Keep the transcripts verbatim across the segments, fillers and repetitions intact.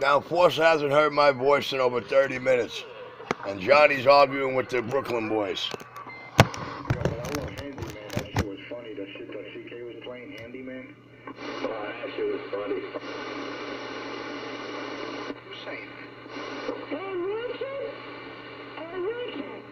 Now, Forster hasn't heard my voice in over thirty minutes, and Johnny's arguing with the Brooklyn boys. Yo, but I love Handyman. That shit was funny. That shit that C K was playing, Handyman. Oh, that shit was funny. Who's saying that? Hey, Richard? Hey, Richard?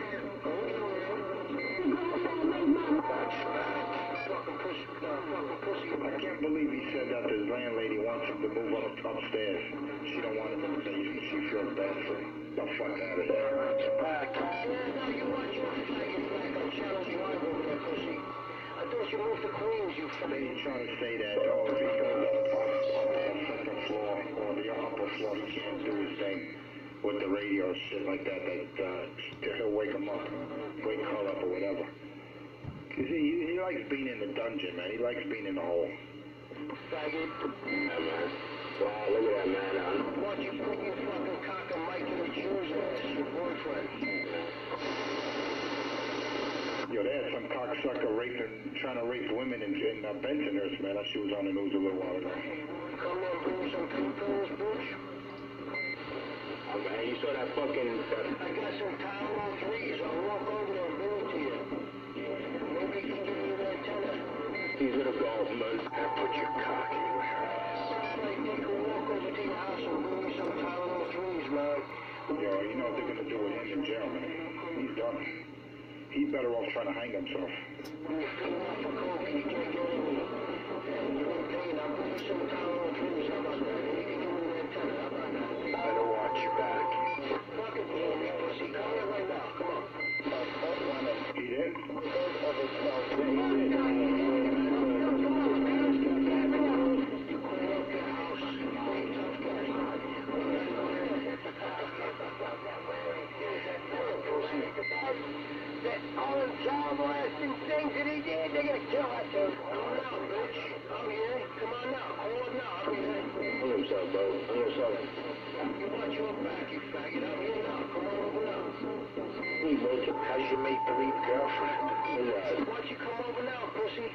Fucking pussy, uh, fucking pussy. I can't believe he said that his landlady wants him to move up upstairs. She don't want him in the basement. She feels bad for him. The fuck out of there. Back. Now you watch your faggot back on Channel five over there, pussy. I thought you moved to Queens, you faggot. They ain't trying to say that. Oh, if he goes up on the second floor or the upper floor, he can't do his thing with the radio or shit like that. That uh, he'll wake him up, wake Carl up or whatever. Cause he, he likes being in the dungeon, man. He likes being in the hole. Faggot. Yeah, man. Wow, look at that, man. Uh, Why don't you bring your fucking cock and Mike to the Jews and your boyfriend? Yo, they had some cocksucker raping, trying to rape women in, in uh, Bensonhurst, man. That shit was on the news a little while ago. Come on, bring me some pills, bitch. Oh, man, you saw that fucking... That... I got some Tylenol threes. I'll walk over there and bring it to you. Maybe you can give me the antenna. He's gonna go, man. And put your cock in your ass. Like, they can walk over to your house and bring me some Tylenol threes, man. Yo, you know what they're gonna do with him in jail, man. He's done. He's better off trying to hang himself. When you're feeling off for coke and you can't get in me, and you're in pain, I'll bring you some Tylenol threes. How about that? Maybe you can give me the antenna. How about that? Better watch your back. Fucking blow me, pussy. Come here right now. Come on. He did? All them child molesting things that he did, they're gonna kill that dude. Come on now, bitch. I'm here. Come on now. Hold on now. I'm here. I'm himself, bro. I'm himself. You watch your back, you faggot. I'm here now. Come on over now. Hey, bitch. How's your make-believe girlfriend? Why don't you come over now, pussy?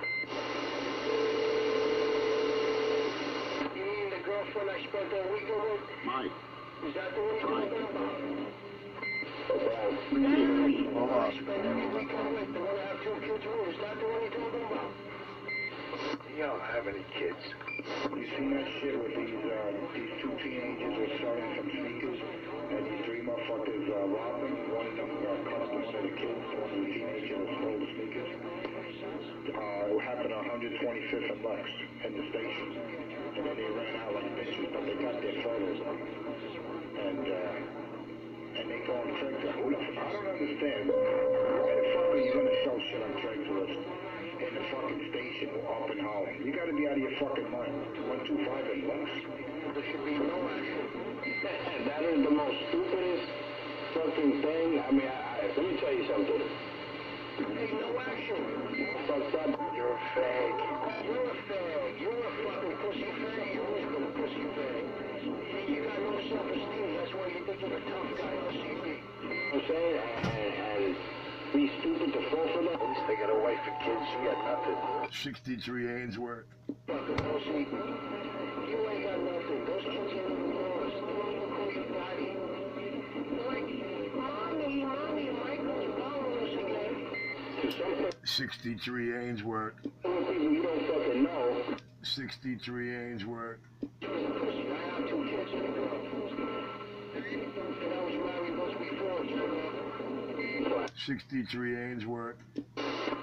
You mean the girlfriend I spent all weekend with? Mike. Is that the one you're talking about? Oh, wow. Oh, wow. I spend every weekend with the one I have two kids with. Is that the one you're talking about? You don't have any kids. You seen that shit with these, uh, these two teenagers were selling some sneakers, and these three motherfuckers, uh, robbed them. One of them got caught up with one of the kids, one of the teenagers that stole the sneakers. Uh, it happened on one twenty-fifth and Lex, in the station. And then they ran out like bitches, but they got their photos up. And, uh, and they go on Craigslist. Who the f- I don't understand. Why the fuck are you gonna sell shit on Craigslist in the fucking station up and home? You gotta be out of your fucking mind. one two five and Lex. There should be no action. That is the most stupidest fucking thing. I mean, I, I, let me tell you something. Hey, no action. Fucked up. You're a fag. You're a fag. You're a fucking pussy fag. You've always been a pussy fag. You got no self-esteem. That's why you think you're a tough guy on C V. I'm saying, and, and be stupid to fall for that. At least they got a wife and kids. You got nothing. sixty-three Ainsworth. Fucking pussy. You ain't got nothing. Those kids ain't even yours. They don't even call you daddy. Like, mommy, mommy, Michael's following us again. sixty-three Ainsworth. Some people you don't fucking know. sixty-three Ainsworth. I have two kids and a girl. And I was married once before, so... sixty-three Ainsworth. Yeah,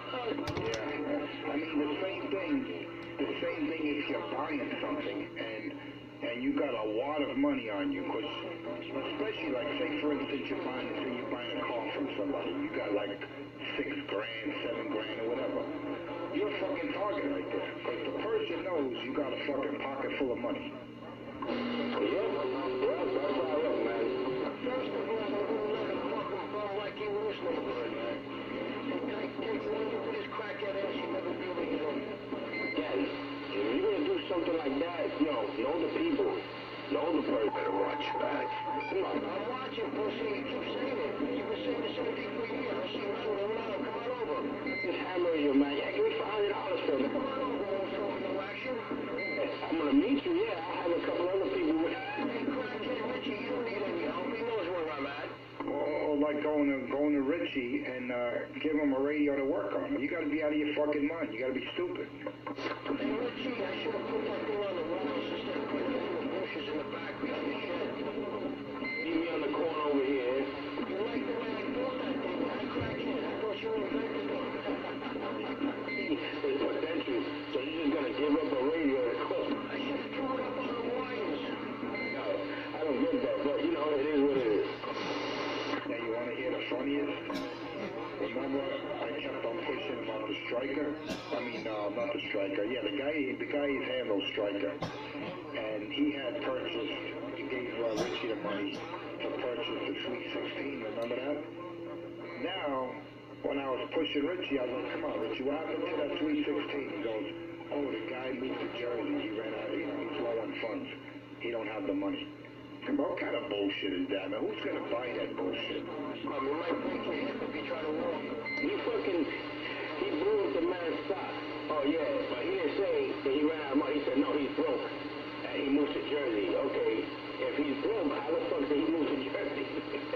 I mean, the same thing, the same thing if you're buying something and and you got a lot of money on you, because especially like, say for instance, you're buying, say you're buying a car from somebody, you got like six grand, seven grand or whatever. You're a fucking target right there, because the person knows you got a fucking pocket full of money. Yeah, yeah, that's how I look, man. First of all, I wouldn't let a fucking bum like you lose no good, man. Take, take one look at his crackhead ass, you never be able to get him. Yeah, if you're gonna do something like that, you know, know the people, know the person. Better watch your back. Come on. I'm watching, pussy. You keep saying it. You've been saying the same thing for a year. I see you out there now. Come on over. Just hammer you, man. Yeah, give me five hundred dollars for me. Come on over. Want to throw no action? I'm gonna meet you, yeah. I have a couple other people with like going to going to Richie and uh, give him a radio to work on. You got to be out of your fucking mind. You got to be stupid. Hey, Richie, I should have put that thing on the walls instead of putting it in the bushes in the back behind the shed. Leave me on the corner over here. You like the way I built that thing, huh, crackhead? I thought you invented it. There's potential, so you're just going to give up a radio to cook. I should have thrown it up on the wires. No, I don't get that, but, you know, it is what it is. Now, you want to hear the funniest? Remember, I kept on pushing about the striker? I mean, uh, not the striker. Yeah, the guy, the guy he's handled striker. And he had purchased, he gave uh, Richie the money to purchase the Sweet sixteen, remember that? Now, when I was pushing Richie, I was like, come on, Richie, what happened to that Sweet sixteen? He goes, oh, the guy moved to Jersey. He ran out, you know, he's low on funds. He don't have the money. Come on, what kind of bullshit is that, man? Who's going to buy that bullshit? Um, you might break your hip if you try to walk. He fucking, he blew the man's stock. Oh, yeah, but he didn't say that he ran out of money. He said, no, he's broke. And he moved to Jersey. Okay, if he's broke, how the fuck did he move to Jersey?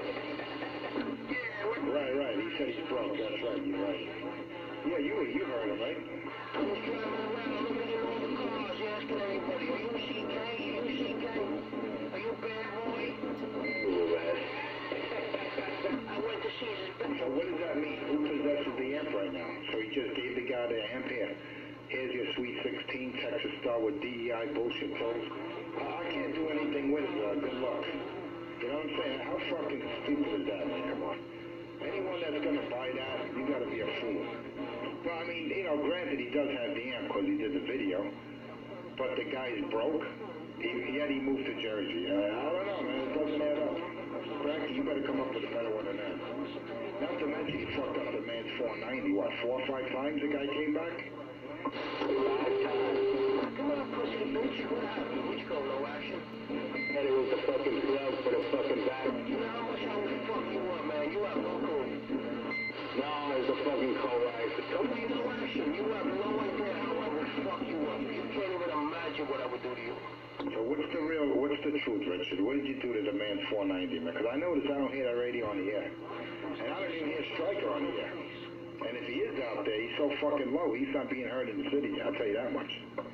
Right, right. He said he's broke. That's right. You're right. Yeah, you you heard him, right? I was driving around looking at all the cars, asking everybody, are you C K? Are you C K? Are you a bad boy? Ooh, man. I went to see his bed. So what does that mean? Who possesses the amp right now? So he just gave the guy the amp here. Here's your Sweet sixteen Texas Star with D E I bullshit clothes. Uh, I can't do anything with it, uh, good luck. You know what I'm saying? How fucking stupid is that, man? Come on. Anyone that's going to buy that, you got to be a fool. Well, I mean, you know, granted, he does have the amp because he did the video, but the guy's broke. He, yet he moved to Jersey. Uh, I don't know, man. It doesn't add up. Frankie, you better come up with a better one than that. Not to mention, he fucked up the man's four ninety. What, four or five times the guy came back? Five times. Come on, pussy bitch. What happened? Which go, no action? And it was the fucking glove for the fucking back. You know how much I would fuck you up, man? You have no clue. No, it's a fucking co-life. Come on, no action. You have no idea how I would fuck you up. You can't even imagine what I would do to you. So what's the real, what's the truth, Richard? What did you do to the man's four ninety, man? Because I noticed I don't hear that radio on the air. And I don't even hear Stryker on the air. And if he is out there, he's so fucking low, he's not being heard in the city. I'll tell you that much.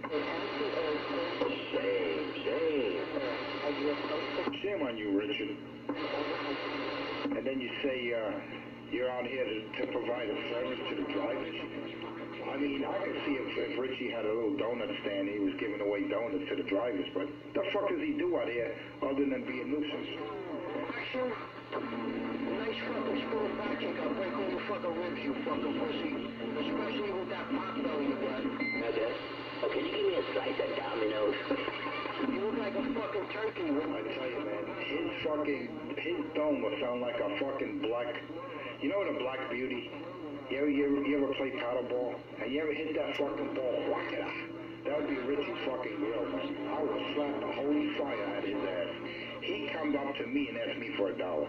Shame, shame. Shame on you, Richard. And then you say uh, you're out here to, to provide a service to the drivers. I mean, I could see if, if Richie had a little donut stand, he was giving away donuts to the drivers, but the fuck does he do out here other than be a nuisance? Action. Nice fucking smooth back kick. I'll break all your fucking ribs, you fucking pussy. Especially with that pot belly you got. Okay. Oh, can you give me a slice of Domino's? You look like a fucking turkey. I tell you, man, his fucking, his dome will sound like a fucking black, you know what a black beauty? You ever, you ever, you ever play paddleball? And you ever hit that fucking ball? Whack it up. That would be Richie's fucking grill, man. I would slap the holy fire out of his ass. He comes up to me and asks me for a dollar.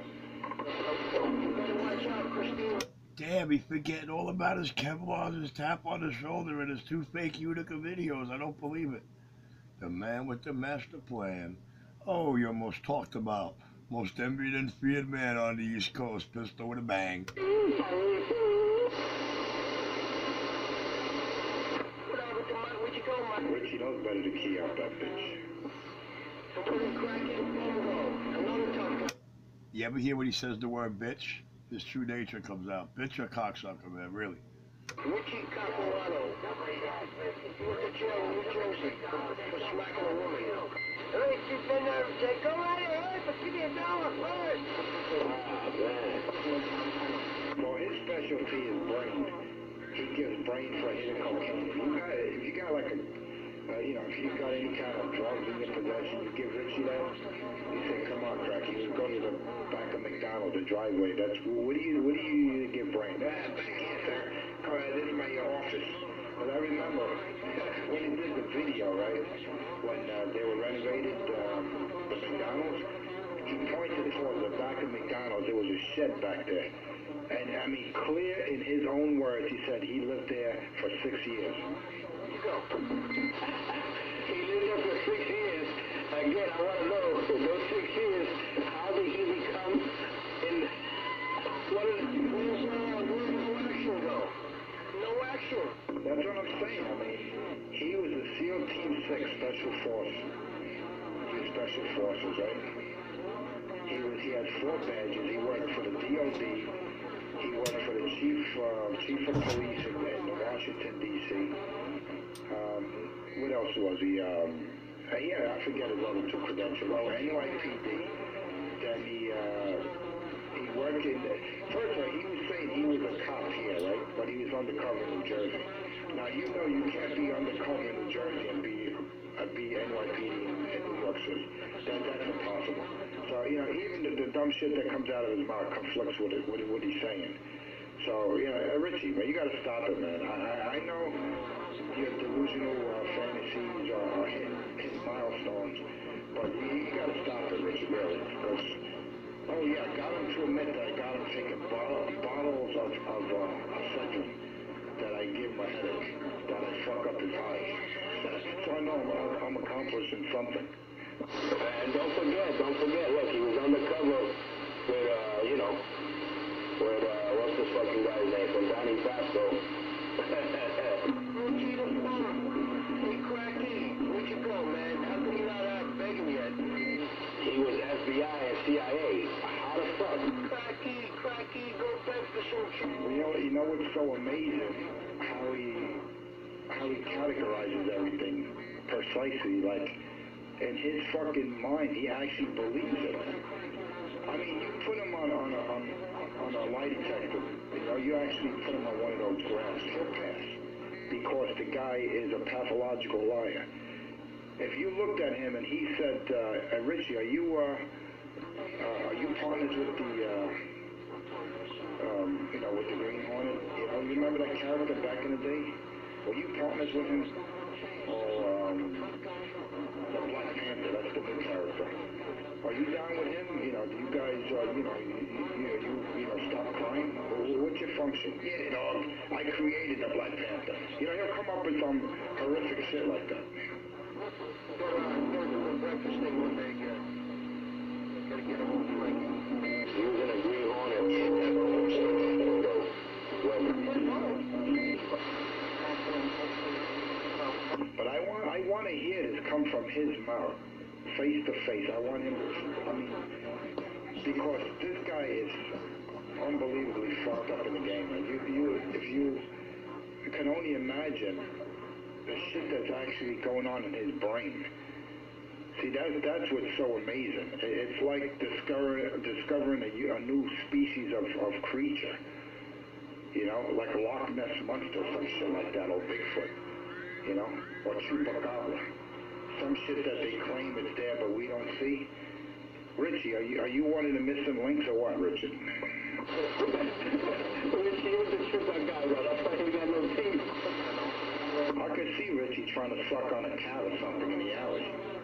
Damn, he's forgetting all about his Kevlar, his tap on the shoulder, and his two fake Utica videos. I don't believe it. The man with the master plan. Oh, you're most talked about, most envied and feared man on the East Coast. Pistol with a bang. Richie knows better to key out that bitch. You ever hear when he says the word bitch? His true nature comes out. Bitch or cocksucker, man, really. Richie Colorado. He went to jail in New Jersey for smacking a woman. Hey, she's been there. Say, go right ahead, but give me a dollar first. Ah, man. Well, his specialty is brain. He gives brain for a hit of cocaine. If you got, if you got like a, uh, you know, if you got any kind of drugs in your possession, you give Richie that. He said, come on, crack. You just go to the back of McDonald's, the driveway. That's, what do you, what do you give brain? Ah, back here, sir. All right, this is my office. But I remember when he did the video, right, when uh, they were renovated, um, the McDonald's, he pointed towards the back of McDonald's. There was a shed back there. And, I mean, clear in his own words, he said he lived there for six years. Go. He lived there for six years. Again, I want to know, for those six years, how did he become in... six Special Force. He was Special Forces, right? He was. He had four badges. He worked for the D O D. He worked for the chief uh, chief of police in, in Washington D C. Um, what else was he? Um, yeah, I forget his other two credentials. Oh, N Y P D. Then he uh, he worked in. First of all, he was saying he was a cop here, right? But he was undercover in New Jersey. Now you know you can't be undercover in New Jersey and be uh, be N Y P D in, in New York City. That that's impossible. So you know even the, the dumb shit that comes out of his mouth conflicts with it, with what he's saying. So you know, Richie, man, you got to stop it, man. I I, I know your delusional uh, fantasies are, are hitting, hitting milestones, but you, you got to stop it, Richie, really, because. Oh yeah, I got him to admit that I got him taking bottle, bottles of, of uh, Excedrin that I give him a headache, that I fuck up his eyes. So I know I'm, I'm accomplishing something. And don't forget, don't forget, look, he was undercover with, uh, you know, with, uh, what's this fucking guy's name, from Donnie Brasco. Richie the Bum, hey Cracky, where'd you go, man? How come you're not out begging yet? He was F B I and C I A. How the fuck? Cracky, Cracky, go beg for some shit. Well, you know, you know what's so amazing? How he, how he categorizes everything precisely. Like, in his fucking mind, he actually believes it. I mean, you put him on on a, on, on a lie detector. You know, you actually put him on one of those graphs. He'll pass because the guy is a pathological liar. If you looked at him and he said, uh, Richie, are you, uh, uh, are you partners with the, uh, um, you know, with the Green Hornet? You know, you remember that character back in the day? Were you partners with him? Or, um, the Black Panther, that's the new character. Are you down with him? You know, do you guys, uh, you know, you, you, you, you know, stop crime? What's your function? Yeah, dog, I created the Black Panther. You know, he'll come up with some horrific shit like that. Go on, go to the breakfast thing one day again. Gotta get a hold of Frankie. He was in a Green Hornet. Yeah, that's what I'm saying. But I want, I want to hear this come from his mouth, face to face. I want him to, I mean, because this guy is unbelievably fucked up in the game. And you, you, if you can only imagine the shit that's actually going on in his brain. See, that, that's what's so amazing. It's like discover, discovering a, a new species of, of creature. You know, like a Loch Ness Monster, some shit like that, or Bigfoot. You know, or Chupacabra. Some shit that they claim is there, but we don't see. Richie, are you, are you one of the missing links or what, Richard? Richie, you was the trip I got, bro. That's why he got no teeth. I could see Richie trying to suck on a cat or something in the alley.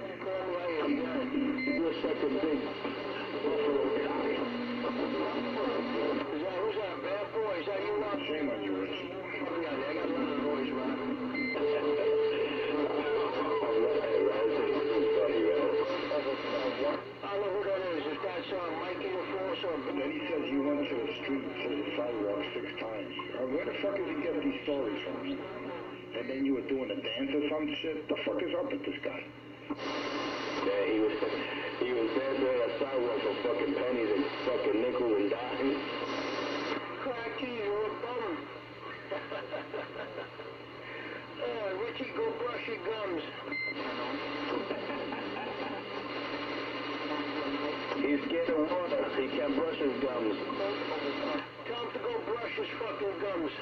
You're such a big buffalo cock. Is that, who's that, bad boy? Is that you, Ron? Shame on you, Richie. Yeah, I got a lot of noise, Ron. I don't know who that is. Is that uh, Mike in the force or... But then he says you went to the street, to the sidewalk six times. Uh, where the fuck did he get these stories from? And then you were doing a dance or some shit? The fuck is up with this guy? Yeah, he was he was dancing on the sidewalk for fucking pennies and fucking nickels and dimes. Cracky, you're a bum. Oh, Richie, go brush your gums. He's scared of water. He can't brush his gums. Tell him to go brush his fucking gums.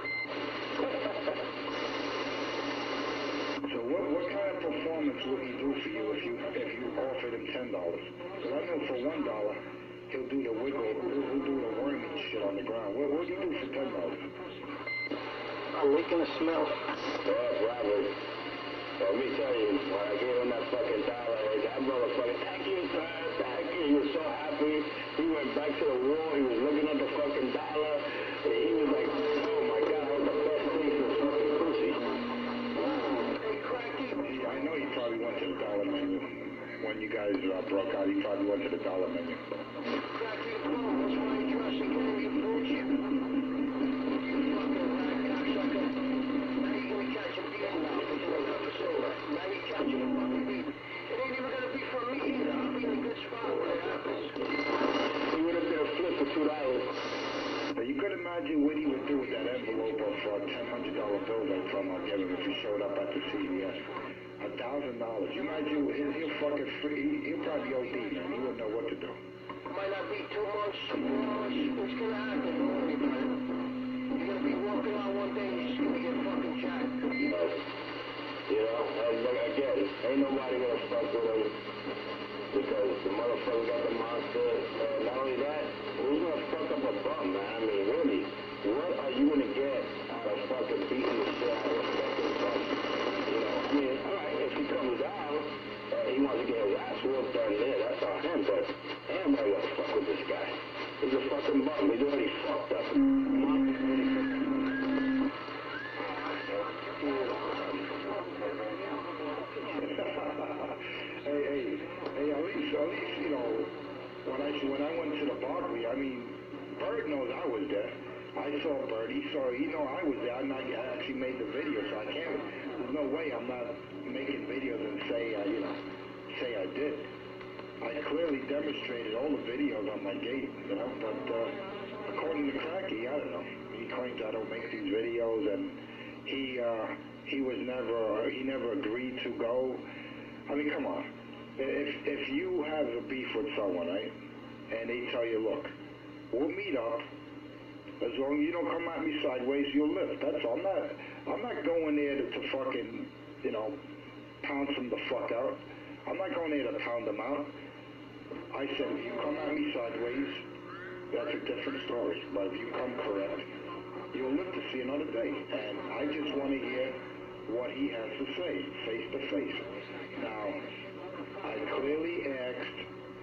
So what, what kind of performance would he do for you if you if you offered him ten dollars? Because I know for one dollar he'll do the wiggle, he'll, he'll do the worming shit on the ground. What what would you do for ten dollars? I'm making a smell. Yeah, probably. Let me tell you, when I gave him that fucking dollar, that motherfucker, thank you, sir, thank you. He was so happy. He went back to the wall. He was looking at the fucking dollar. He was like, oh my God, that was the best thing for fucking pussy. Hey, Cracky. I know he probably went to the dollar menu. When you guys uh, broke out, he probably went to the dollar menu. Cracky, what's my address again? You bullshit. Fucking rat cocksucker. Now you're gonna catch a beer now for doing that. Now you imagine what he would do with that envelope of uh, ten hundred dollar bills I told him I'll give him if he showed up at the C V S? A thousand dollars. You imagine he'll, he'll fucking free, he'll probably O D, man. He wouldn't know what to do. Might not be two months, four months. What's gonna happen? Don't worry about it. You're gonna be walking around one day and you're just gonna get fucking jacked. You know, and like, again, ain't nobody gonna fuck with him because the motherfucker got the monster. Uh, not only that, who's gonna fuck up a bum, man? I mean, really, what are you gonna get out of fucking beating the shit out of a fucking bum? You know, I mean, alright, if he comes out, uh, he wants to get his ass whooped down there, that's on him, but ain't nobody gonna fuck with this guy. He's a fucking bum. He's already fucked up. Monster's already fucked up. Hey, hey, hey, at least, at least, you know, when I, when I went to the Barkley, I mean, Bird knows I was there. I saw Bird, he saw, he know I was there, and I actually made the video, so I can't, there's no way I'm not making videos and say, uh, you know, say I did. I clearly demonstrated all the videos on my gate, you know, but, uh, according to Cracky, I don't know, he claims I don't make these videos, and he, uh, he was never, he never agreed to go. I mean, come on. If if you have a beef with someone, right, and they tell you, look, we'll meet up, as long as you don't come at me sideways, you'll live. That's all. I'm not, I'm not going there to, to fucking, you know, pound them the fuck out. I'm not going there to pound them out. I said, if you come at me sideways, that's a different story. But if you come correct, you'll live to see another day. And I just want to hear what he has to say, face to face. Now, I clearly asked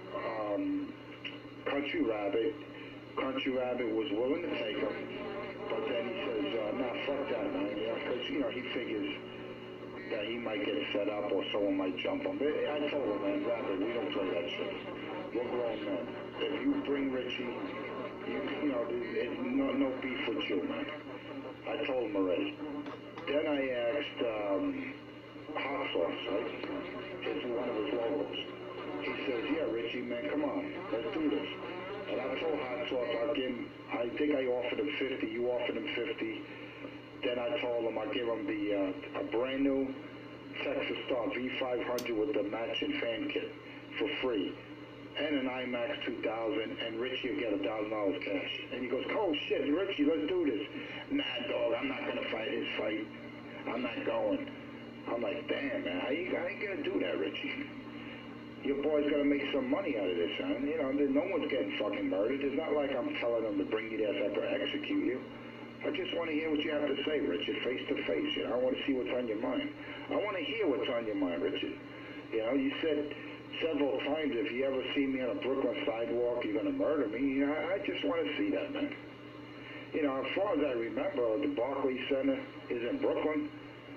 um, Country Rabbit. Country Rabbit was willing to take him, but then he says, uh, nah, fuck that, man, you know, because, you know, he figures that he might get set up or someone might jump him. But I told him, man, Rabbit, we don't play that shit. We're grown men. If you bring Richie, you, you know, there's no, no beef with you, man. I told him already. Then I asked, um, Hot Sauce, right? It's one of his logos. He says, yeah, Richie, man, come on, let's do this. And I told Hot Sauce, I'll give him, I think I offered him fifty, you offered him fifty. Then I told him I'll give him the, uh, a brand new Texas Star V five hundred with the matching fan kit for free. And an IMAX two thousand, and Richie will get a thousand dollars cash. And he goes, oh shit, Richie, let's do this. Nah, dog, I'm not gonna fight his fight. I'm not going. I'm like, damn, man, how you, how you gonna do that, Richie? Your boy's gonna make some money out of this, son. You know, no one's getting fucking murdered. It's not like I'm telling them to bring you there so I can execute you. I just want to hear what you have to say, Richard, face to face. You know, I want to see what's on your mind. I want to hear what's on your mind, Richard. You know, you said several times, if you ever see me on a Brooklyn sidewalk, you're gonna murder me. You know, I, I just want to see that, man. You know, as far as I remember, the Barclays Center is in Brooklyn.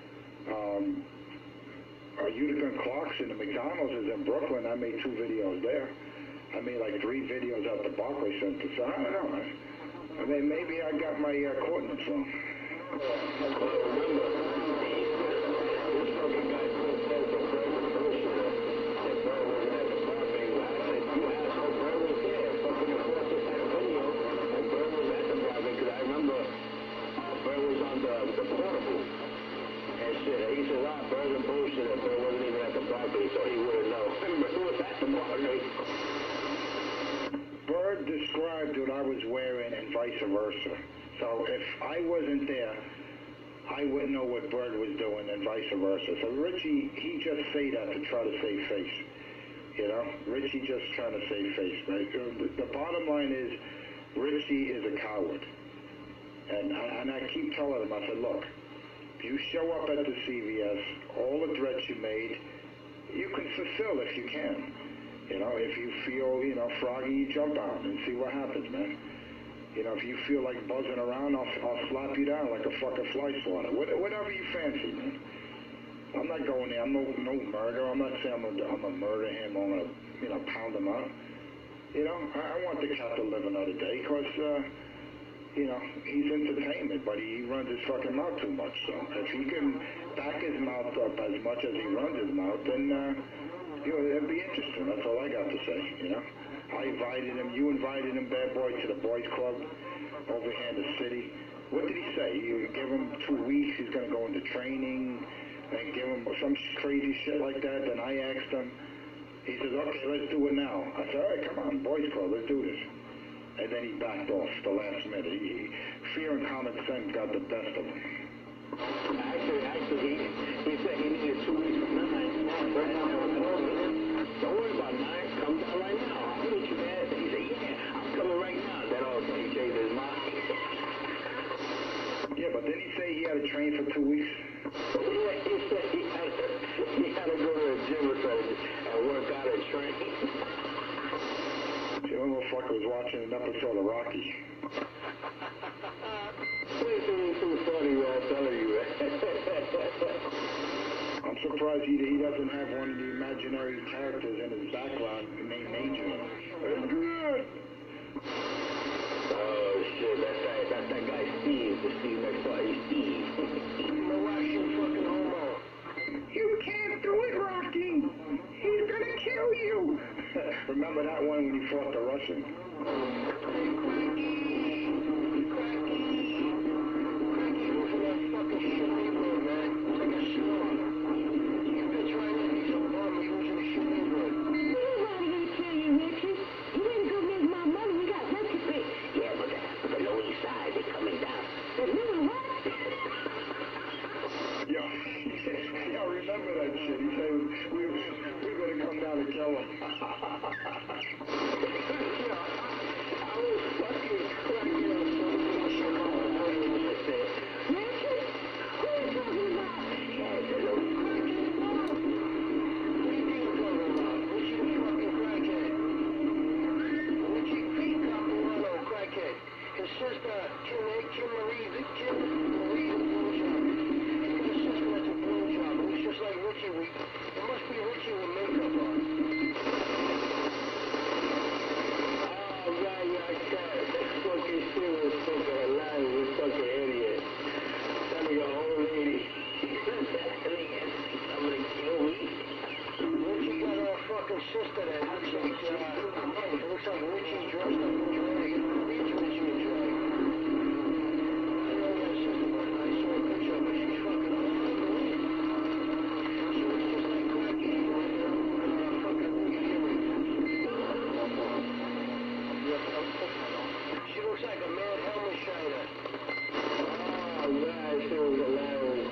Um, uh, Utica and Clark's and the McDonald's is in Brooklyn. I made two videos there. I made like three videos at the Barclays Center. So I don't know, man. I mean, maybe I got my uh, coordinates wrong. Bird described what I was wearing and vice versa. So if I wasn't there, I wouldn't know what Bird was doing and vice versa. So Richie, he just say that to try to save face. You know, Richie just trying to save face, right? The, the bottom line is, Richie is a coward. And, and I keep telling him, I said, look, if you show up at the C V S, all the threats you made, you can fulfill if you can. You know, if you feel, you know, froggy, you jump out and see what happens, man. You know, if you feel like buzzing around, I'll, I'll slap you down like a fucking fly swatter. Whatever you fancy, man. I'm not going there. I'm no no murder. I'm not saying I'm gonna, I'm gonna murder him. I'm gonna, you know, pound him out. You know, I, I want the cat to live another day because, uh, you know, he's entertainment, but he runs his fucking mouth too much. So if he can back his mouth up as much as he runs his mouth, then, uh, you know, it'd be interesting. That's all I got to say, you know. I invited him, you invited him, bad boy, to the boys club. over here in the city. What did he say? You give him two weeks, he's going to go into training, and give him some crazy shit like that. Then I asked him, he says, okay, let's do it now. I said, all right, come on, boys club, let's do this. And then he backed off the last minute. He, he, fear and common sense got the best of him. Actually, actually, he, he said he needed two weeks from nine. Right now, don't worry about nine. Come down right now. I'll meet you, man. He said, yeah, I'm coming right now. Then all of a sudden he changed his mind. Yeah, but didn't he say he had to train for two weeks? Yeah, he said he had to, he had to go to the gym or something and work out and train. The other motherfucker was watching an episode of Rocky. This is too funny, man. I'm telling you, man. I'm surprised he, he doesn't have one of the imaginary characters in his background named Adrian. It's good. Oh shit, that's that, that's that guy Steve, the Steve next door, he's Steve. No Russian fucking homo. You can't do it, Rocky. He's gonna kill you. Remember that one when he fought the Russian? Cracky, Cracky, Cracky was in that fucking shit neighborhood, man. It's like a slum. You bitch right in, he's a bum, he was in a shit neighborhood. Nobody gonna kill you, Richard. You better go make my money, we got rent to pay. Yeah, but the, but the Lower East Side, they're coming down. But you know what? Yo, yo, remember that shit? He said we we gonna come down and kill him. I was fucking cracking up so much about what I said. Richard? Who are you talking about? Yeah, the little crackhead mom. What do you think I'm talking about? Richie the fucking crackhead. Richie P. Capuano, crackhead. His sister, Kim, Kim Marie, the Kim Marie, the blowjob. He's got a sister that's a blowjob. Who's just like Richie. We, it must be Richie with makeup on. Oh, man, yeah, I can't. That fucking shit was fucking hilarious. This fucking idiot. Telling your old lady. I'm gonna kill me. Richie got a fucking sister that looks like, uh, it looks like Richie dressed up in drag. It's Richie in drag. I know that sister, but I saw a picture of her. She's fucking ugly. She looks just like Cracky, you know, uh, fucking Gary. She looks like a mad helmet shiner. Oh, man, she was hilarious.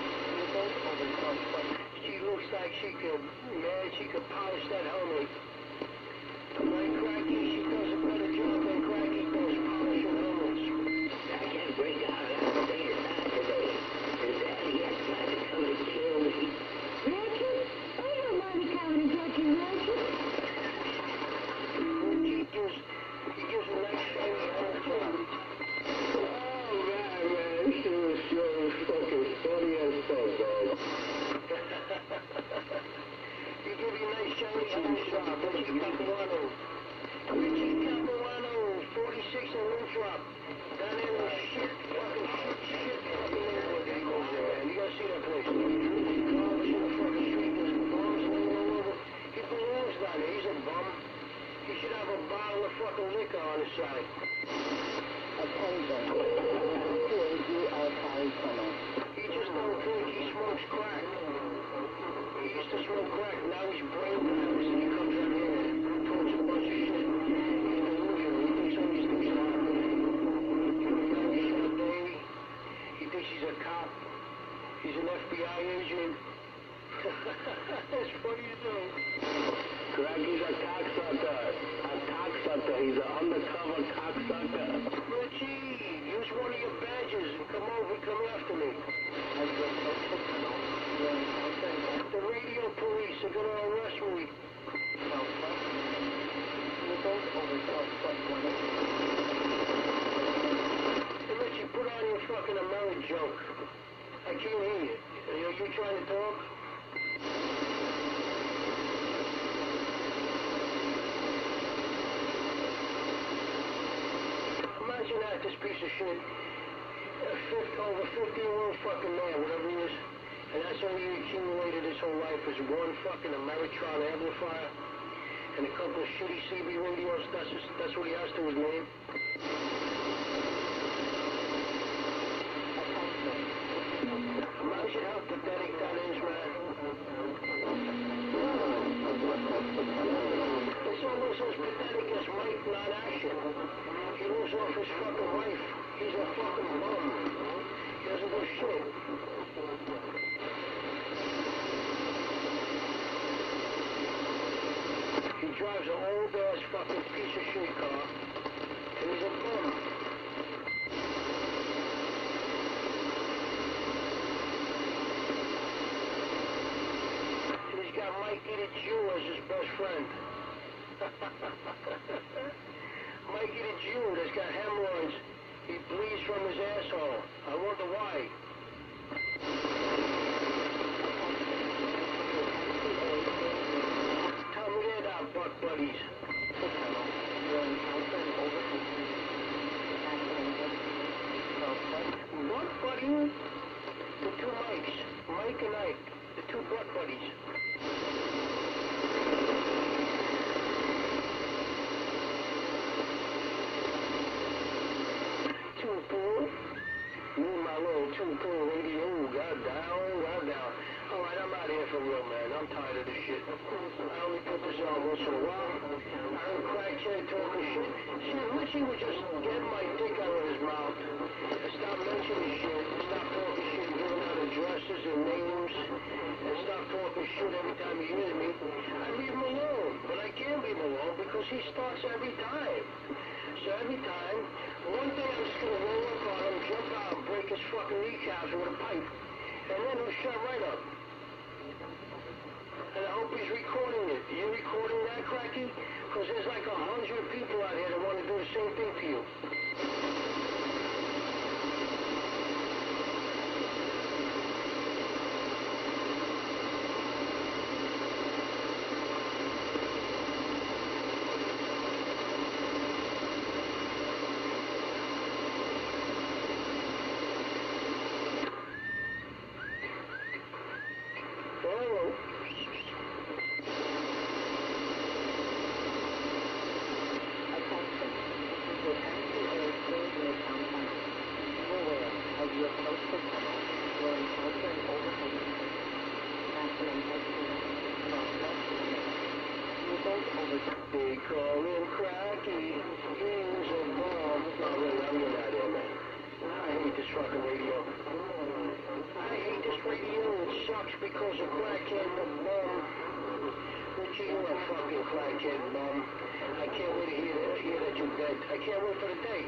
She looks like she could, man, she could polish that helmet. Like Cracky, she does a better job than Cracky does polishing helmets. I can't break out of that thing inside today. His daddy has tried to come and kill me. Richard? I don't mind the coming and get you, Richard. Richie gives, he gives a nice shiny helmet job. Oh, man, man, this shit was so fucking funny as fuck, man. You give you a nice shiny helmet job, Richie Capuano. Richie Capuano, forty-six in Winthrop. Down there in the shit, fucking shit, shit, fucking neighborhood that he goes there, man. You gotta see that place. Bombs in the fucking street, there's bombs laying all over. He belongs down there, he's a bum. He should have a bottle of fucking liquor on his side. Attention. Here you are Harry Clement. He just don't drink, he smokes crack. He used to smoke crack, now he's brain damaged, and he comes out here and talks a bunch of shit. He's delusional, he thinks all these things are happening. He shot Davey. He thinks he's a cop. He's an F B I agent. It's funny as hell. Cracky's a cocksucker. A cocksucker. He's an undercover cocksucker. Richie, use one of your badges and come over and come after me. The radio police are gonna arrest me. Hey, Richie, put on your fucking American joke. I can't hear you. Are you trying to talk? Imagine that, this piece of shit. A fifty, over fifty-year-old fucking man, whatever he is. And that's all he accumulated his whole life is one fucking Ameritron amplifier and a couple of shitty C B radios. That's just, that's what he has to his name. on action. He lives off his fucking wife. He's a fucking bum. He doesn't do shit. He drives an old ass fucking piece of shit car. And he's a bum. And he's got Mikey the Jew as his best friend. Mikey the Jew that's got hemorrhoids. He bleeds from his asshole. I wonder why. Tell me they're not butt buddies. Butt buddies? The two Mikes. Mike and Ike. The two butt buddies. Two pool. Me and my little two pool radio. God down, God down. Alright, I'm out here for real, man. I'm tired of this shit. I only put this on once in a while. I heard crackhead talking shit. Shit, Richie was just getting my dick out of his mouth. And stop mentioning shit. Stop talking shit, giving out addresses and names. And stop talking shit every time he hears me. I leave him alone. But I can't leave him alone because he starts every time. So every time, one day I'm just gonna roll up on him, jump out and break his fucking kneecaps with a pipe. And then he'll shut right up. And I hope he's recording it. Are you recording that, Cracky? Because there's like a hundred people out here that want to do the same thing to you. They call him Cracky, he's a bomb. No, really, I'm getting out of here, man. I hate this fucking radio. I hate this radio. It sucks because of crackhead the bum. Richie, you're a fucking crackhead bum. I can't wait to hear that, hear that you're dead. I can't wait for the day.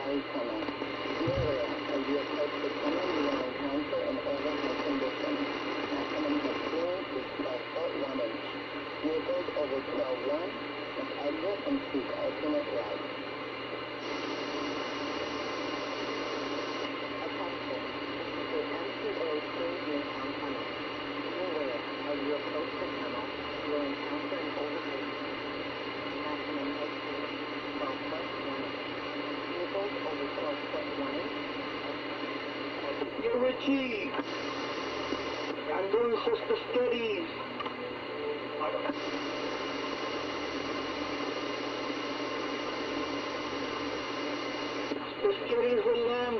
Valley Tunnel. Be aware, as you approach the tunnel, you will encounter an overhead condition. Maximum head clearance is twelve foot one inch. Vehicles over twelve one must exit and seek alternate routes. Attention, this is the M T A Queens Newtown Tunnel. Be aware, as you approach the tunnel, you will encounter an overhead condition. Maximum head clearance is twelve foot one inch. Vehicles over twelve foot one inch. Yo, Richie! I'm doing sister studies. Sister studies with them.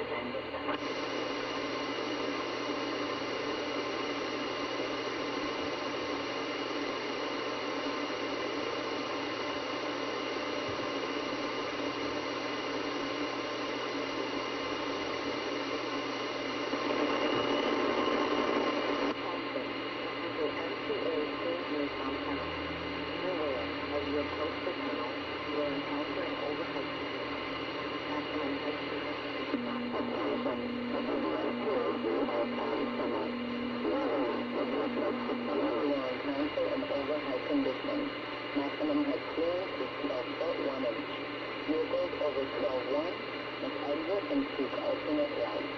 Maximum head clearance is twelve foot one inch. Vehicles over twelve one must exit and seek alternate routes.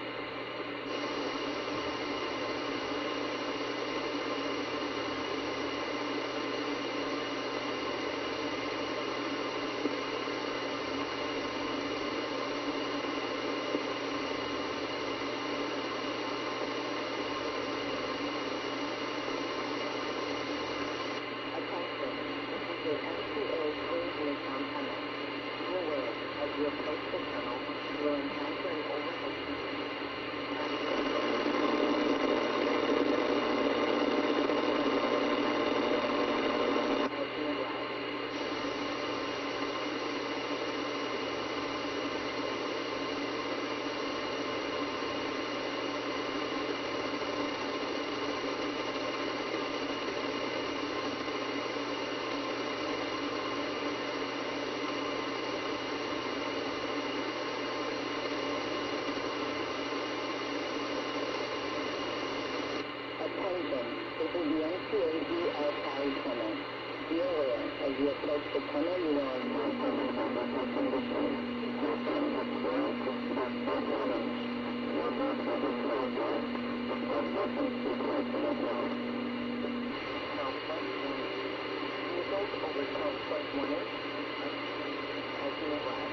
This is the M T A Valley Tunnel. Be aware, as you approach the tunnel, you will encounter an overhead condition. Maximum head clearance is twelve foot one inch. Vehicles over twelve one must exit and seek alternate routes. twelve foot one inch. Vehicles over twelve foot one inch must seek alternate routes.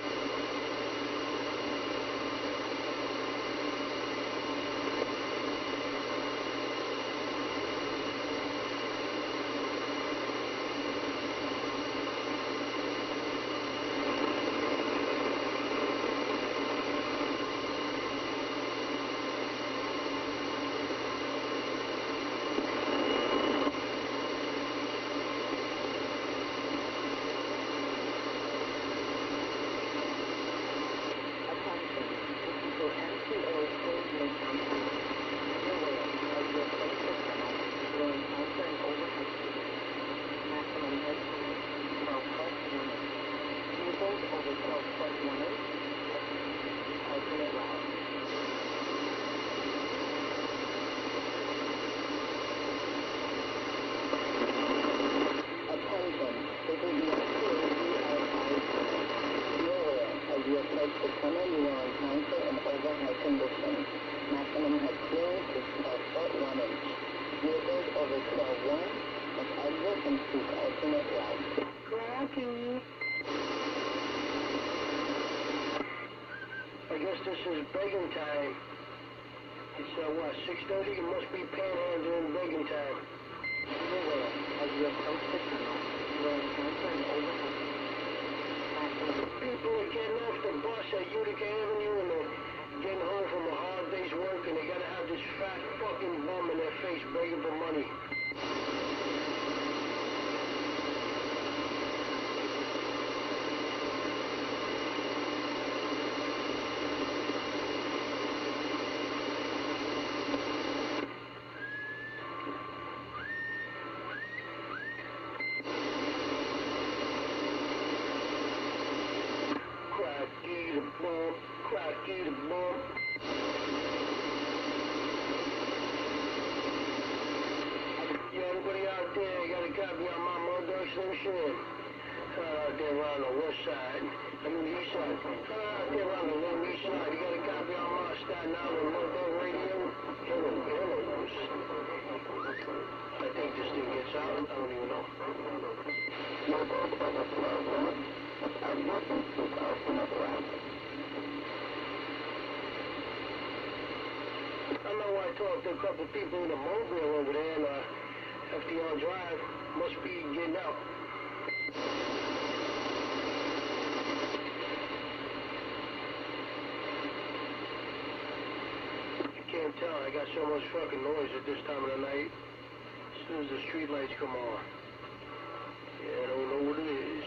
The tunnel you will encounter an overhead condition. Maximum head clearance is twelve foot one inch. Vehicles over twelve one must exit and seek alternate routes. Cracky. I guess this is begging time. It's uh, what, six thirty? It must be panhandling begging time. Be aware, as you approach the tunnel, you will encounter an overhead condition. People are getting off the bus at Utica Avenue and they're getting home from a hard day's work and they gotta have this fat fucking bum in their face begging for money. The out there, got a copy on my Mudog Station. Uh, out there around the west side. I mean the east side. Uh, out there around the little east side. You got a copy on my Staten Island Mudog Radio? Hello, hello. I think this thing gets out. I don't even know. I know I talked to a couple people in the mobile over there in uh, F D R Drive. Must be getting out. You can't tell. I got so much fucking noise at this time of the night. As soon as the street lights come on. Yeah, I don't know what it is.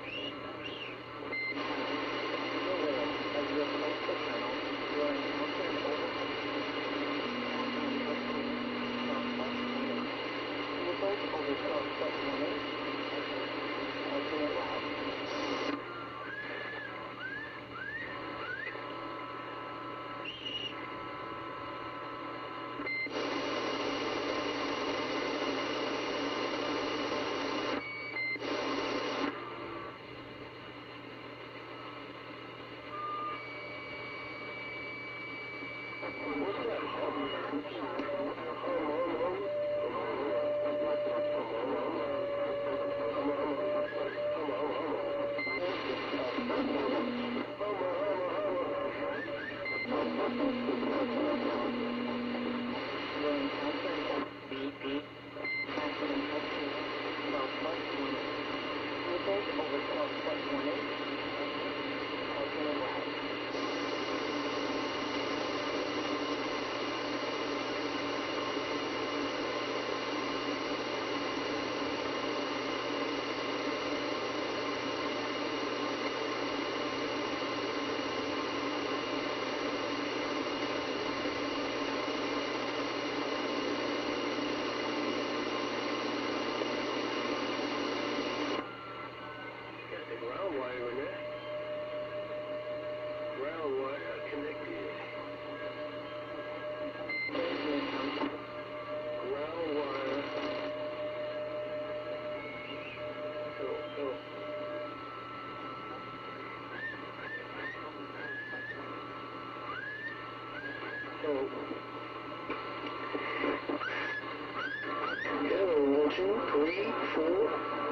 Two, three, four.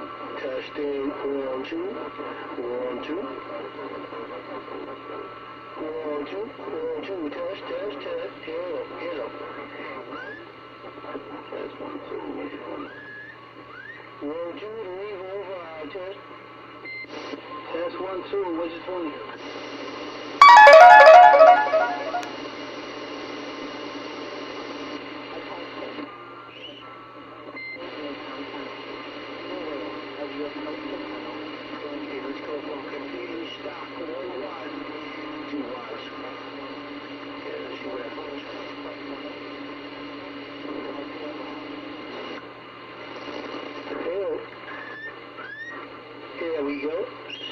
Testing. One, two. One, two. One, two. One, two. Test, test, test. Hello, hello. Test one, two. One, two, three, four, five. Test. Test one, two. What's your twenty? There we go.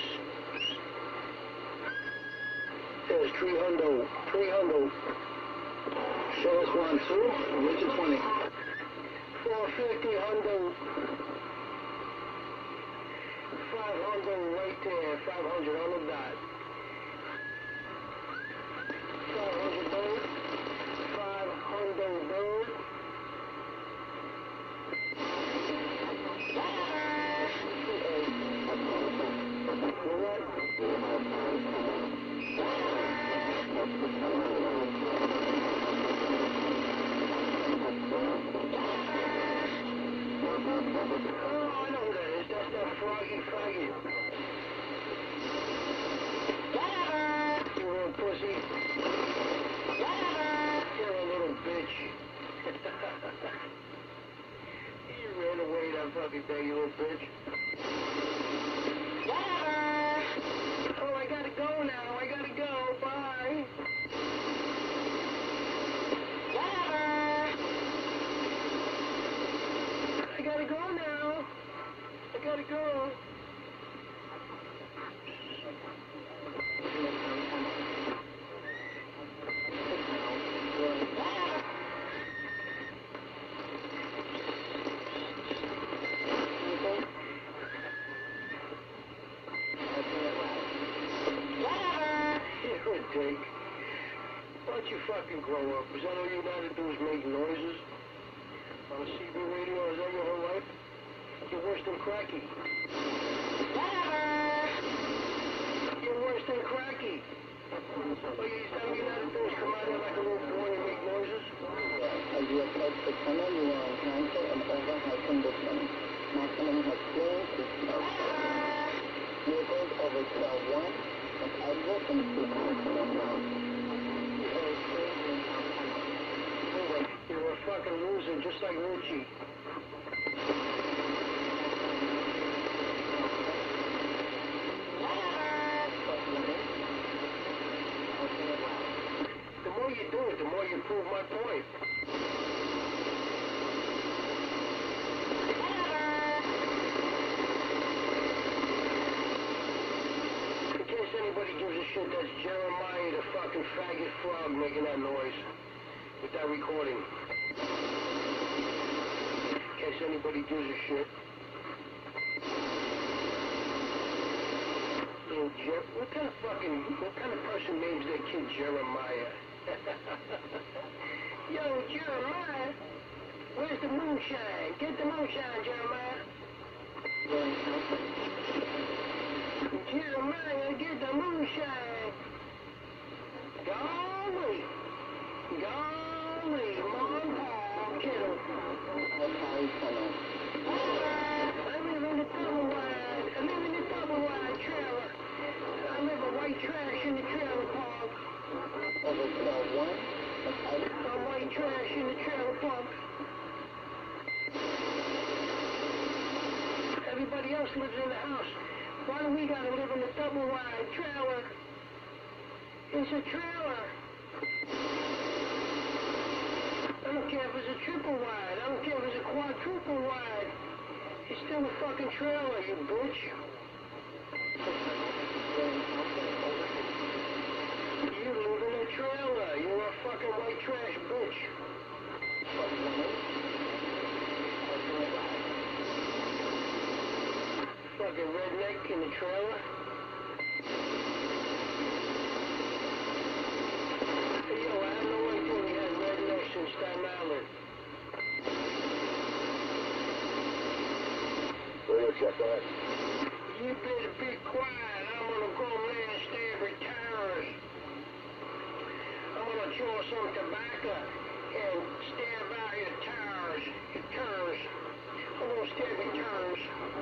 There's three hundred. three hundred. Show us one, two. Where's your twenty? four fifty, hundred. five hundred right there. five hundred on the dot. five hundred bird. five hundred bird. Oh, I know who that is. That's that froggy froggy. You little pussy. You're a little bitch. You ran away that fucking thing, you little bitch. Oh, I gotta go now. I gotta go. Bye. I gotta go now. I gotta go. fucking grow up. Is that all you know how to do is make noises? On a C B radio, is that your whole life? You're worse than Cracky. You're worse than Cracky. All you tell me how to do is come out here like a little boy and make noises? As you approach the tunnel, you will encounter an overhead condition. Maximum head clearance is twelve feet. Vehicles over twelve one and exit in two You're a fucking loser, just like Richie. The more you do it, the more you prove my point. In case anybody gives a shit, that's Jeremiah, the fucking faggot frog, making that noise with that recording. In case anybody gives a shit. Little Jer- what kind of fucking, what kind of person names their kid Jeremiah? Yo, Jeremiah, where's the moonshine? Get the moonshine, Jeremiah. Jeremiah, get the moonshine. Golly. Golly, Mom, Paul, kiddo. I live in the double wide. I live in the double wide trailer. I live a white trash in the trailer park. over twelve one and exit. I'm white trash in the trailer park. Everybody else lives in the house. Why do we gotta live in a double wide trailer? It's a trailer. I don't care if it's a triple wide. I don't care if it's a quadruple wide. It's still a fucking trailer, you bitch. You live in a trailer. You're a fucking white trash bitch. Fucking redneck in the trailer. Hey, yo, I had no idea we had rednecks in Staten Island. We'll check that. You better be quiet. I'm gonna go man and stab your tires. I'm gonna chew some tobacco and stab out your tires. Your tires. I'm gonna stab your tires.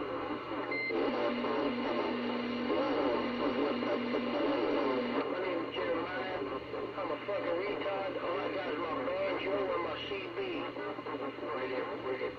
My name is Jeremiah. I'm a fucking retard. All I got is my banjo and my C B. Right here, right here.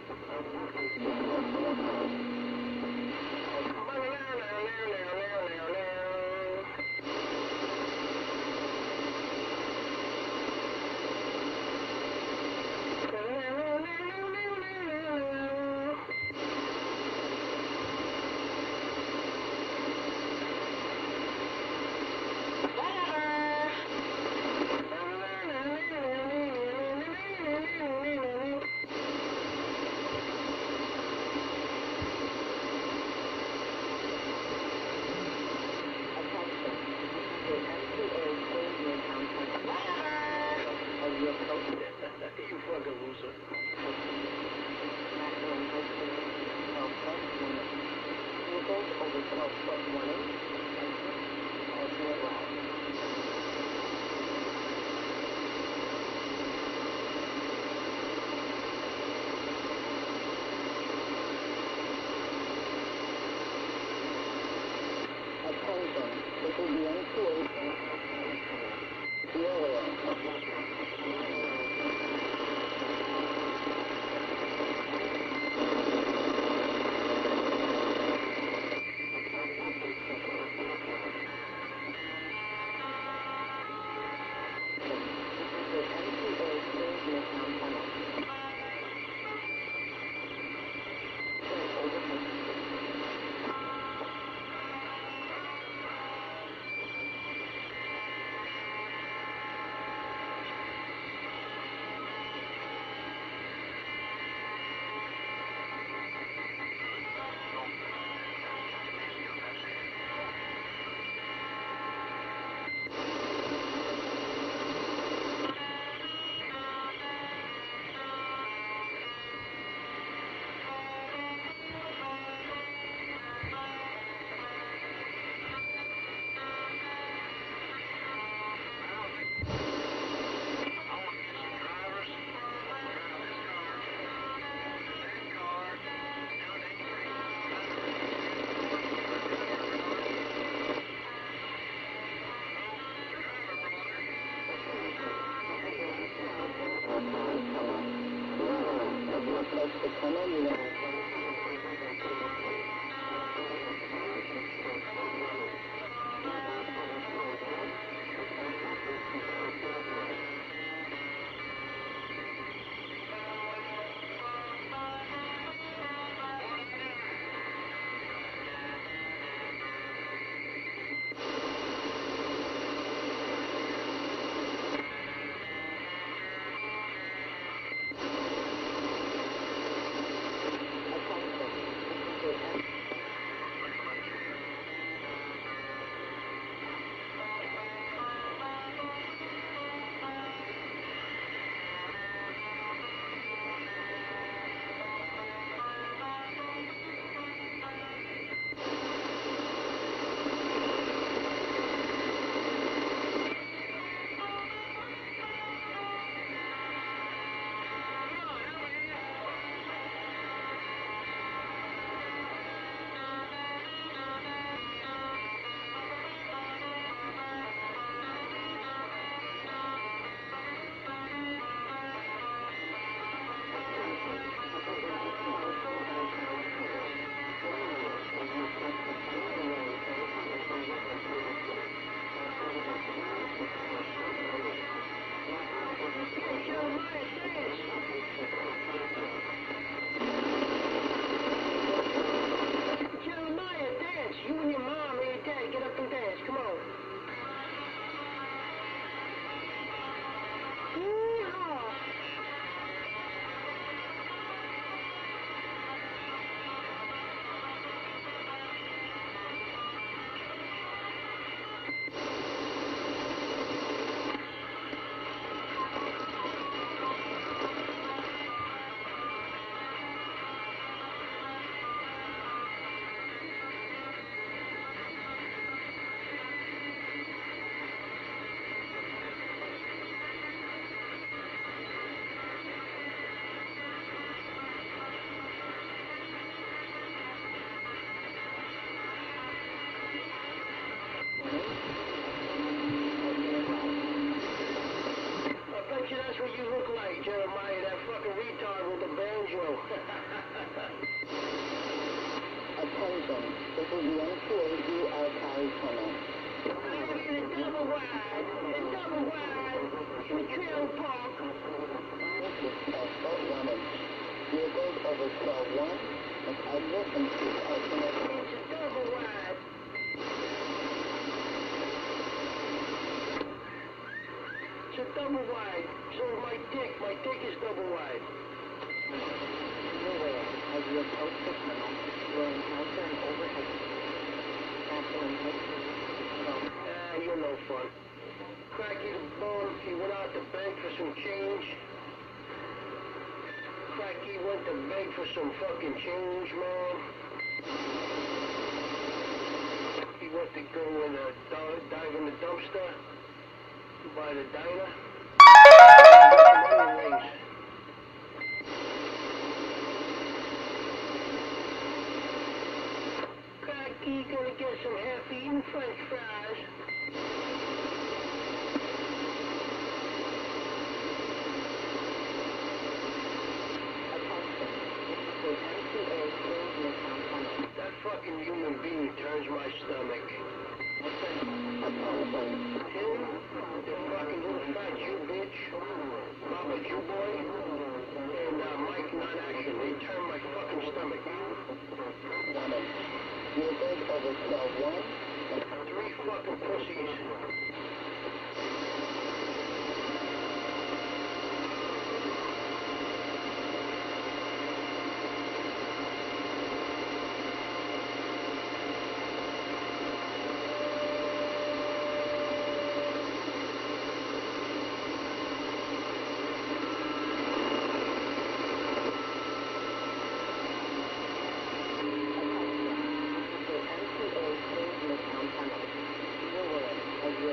You fucking loser. Vehicles over twelve foot warning. Exit alternate route. Attention, this is the N C A. Be aware. approach the tunnel, you want that's what you look like, Jeremiah, that fucking retard with the banjo. attention. This is the M two A D archive tunnel. It's double wide, it's double wide, in the trailer park. This is twelve foot one inch. Vehicles over twelve one with exit and seat alternate. It's a double wide. It's a double wide. So is my dick. My dick is double wide. Beware, as you approach the tunnel, you will encounter an overhead that will inflict some. Ah, you're no fun. Cracky the bone, he went out to beg for some change. Cracky went to beg for some fucking change, man. He went to go in a dive in the dumpster by the diner. Onion rings. Cracky gonna get some half-eaten French fries. That fucking human being turns my stomach. Him, the fucking little fat Jew bitch, Papa Jew boy, and uh, Mike non-action, they turn my fucking stomach. Vehicles over twelve one. Three fucking pussies. As you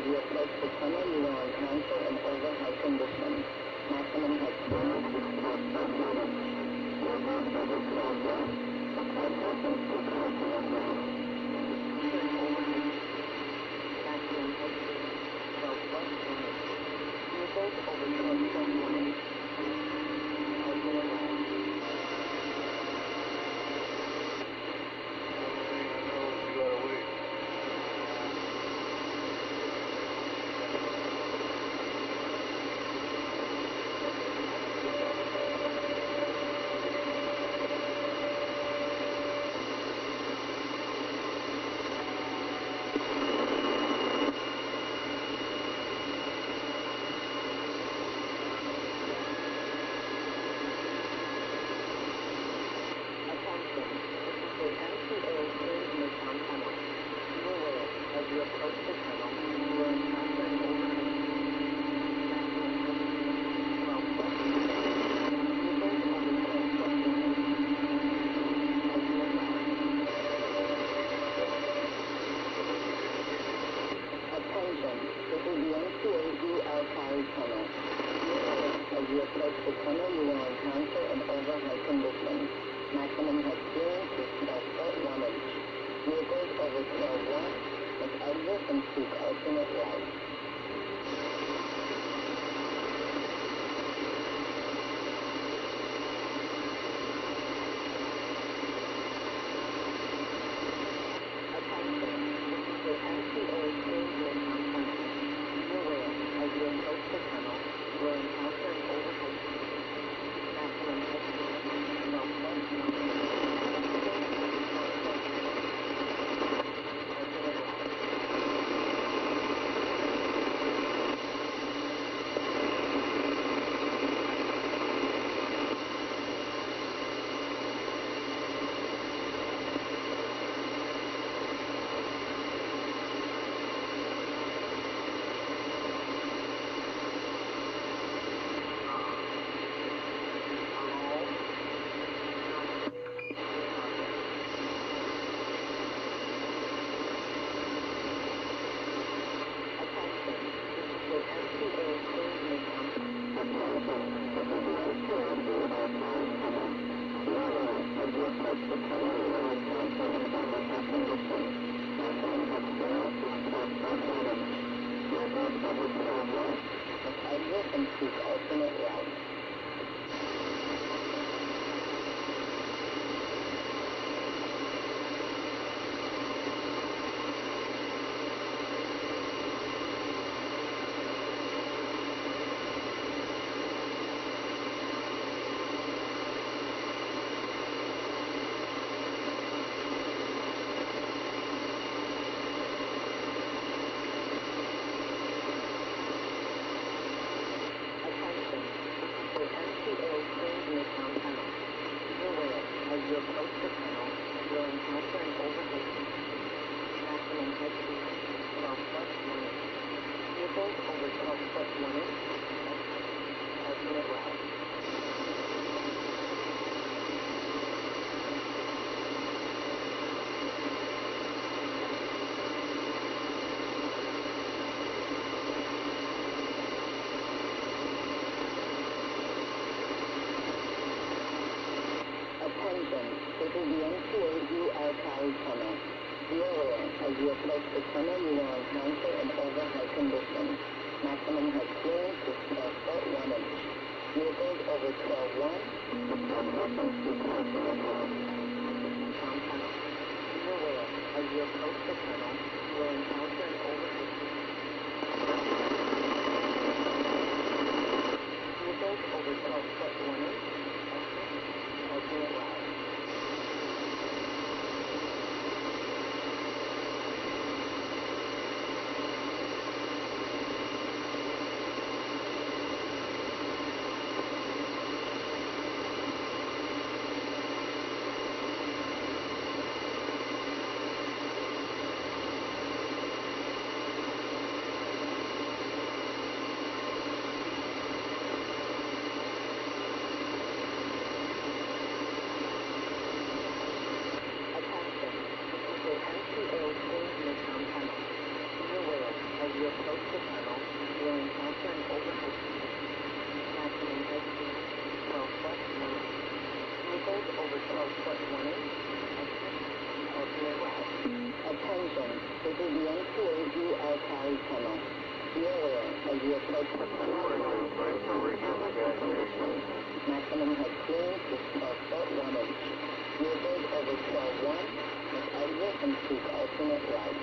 As you approach the tunnel, you will encounter an overhead condition. Maximum height clearance is twelve foot one inch. Vehicles over twelve watts must exit and seek alternate routes. Maximum height clearance twelve foot one inch. Vehicles over twelve foot one inch. Alternate routes. As you approach the tunnel, you will encounter an overhead condition. Maximum height clearance is twelve foot one inch. Vehicles over twelve watts must exit and seek alternate routes. And seek alternate routes. This is the M two A U Alkali Tunnel. Be aware, as you approach the tunnel, you will encounter an overhead condition. Maximum height clearance is twelve foot one inch. Vehicles over twelve watts must exit and seek alternate routes. Be aware, as you approach the tunnel, you will encounter an overhead vehicles over twelve foot one inch. Alternate routes. As you approach the tunnel, you will encounter an overhead speed. Maximum head speed, twelve foot one inch. Vehicles over twelve foot one inch, exit, alternate route. Attention, this is the N C A Z Archive Tunnel. Be aware as you approach the tunnel, you will encounter overhead conditions. Maximum head clearance is twelve foot one inch. Vehicles over twelve one must exit and seek alternate route.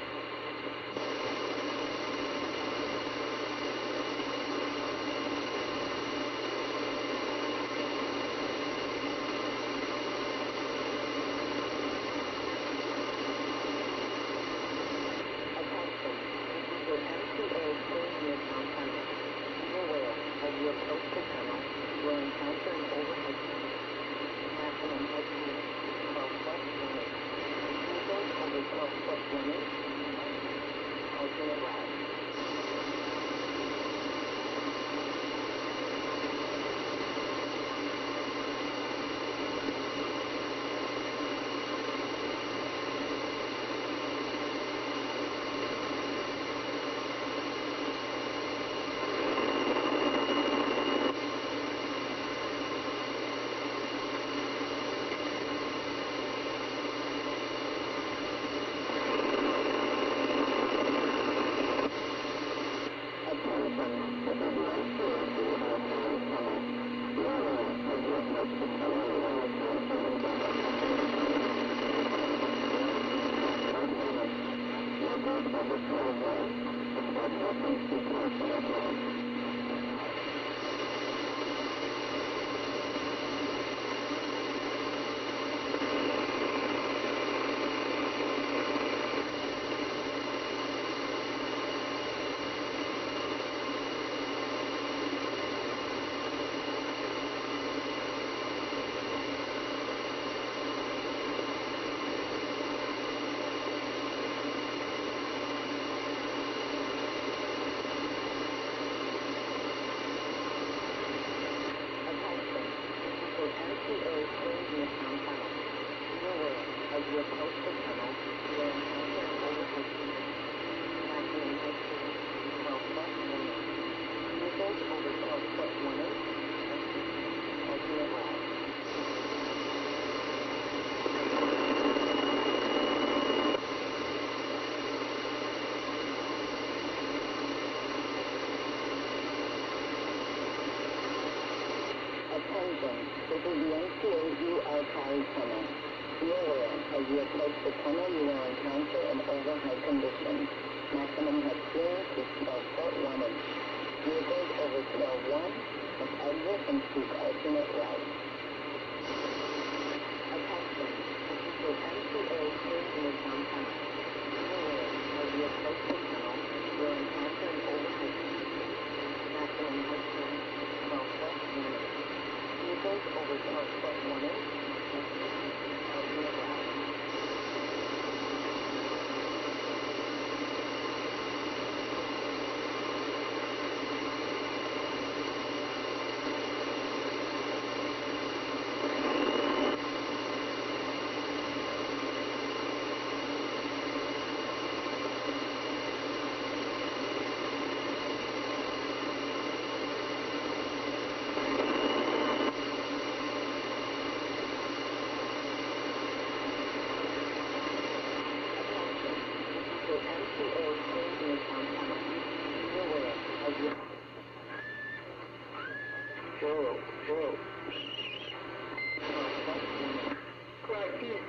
This is the N C A Z Archive Tunnel. Be aware, as you approach the tunnel, you will encounter an overhead condition. Maximum head clearance is twelve foot one inch. Vehicles over twelve one must exit and seek alternate route. Attention, this is the N C A Queens-Midtown Tunnel. Be aware, as you approach the tunnel, you will encounter an overhead condition. Maximum head clearance is twelve foot one inch. Vehicles over twelve foot one inch, exit, alternate route. Joe, Joe. Crack it.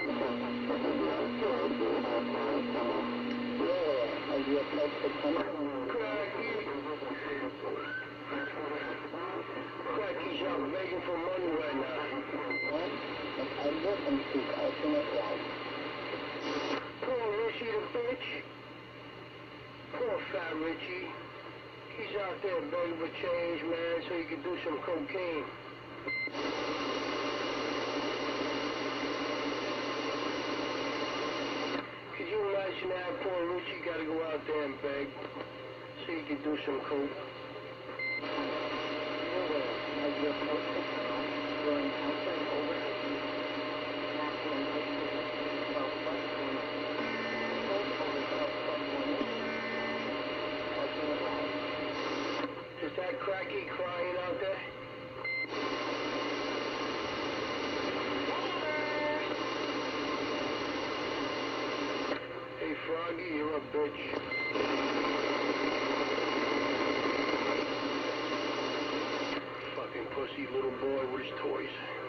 Yeah, as you approach the tunnel. Crack it. Cracky's out begging for money right now. What? Let's exit and seek alternate route. Poor Richie the bitch. Poor fat Richie. He's out there begging for change, man, so he can do some cocaine. Could you imagine that poor Richie got to go out there and beg so he can do some coke? As you approach the tunnel, you'll encounter an overhead speed. Maximum height is twelve foot one inch. Vehicles over twelve foot one inch. Cracky crying out there? Hey, Froggy, you're a bitch. Fucking pussy little boy with his toys.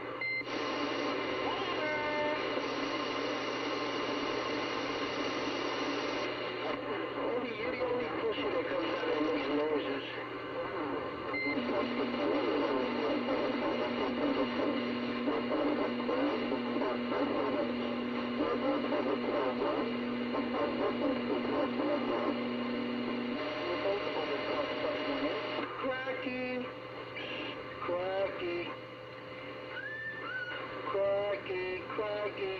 Only, you're the only pussy that comes out and makes noises. Cracky, cracky, cracky, cracky.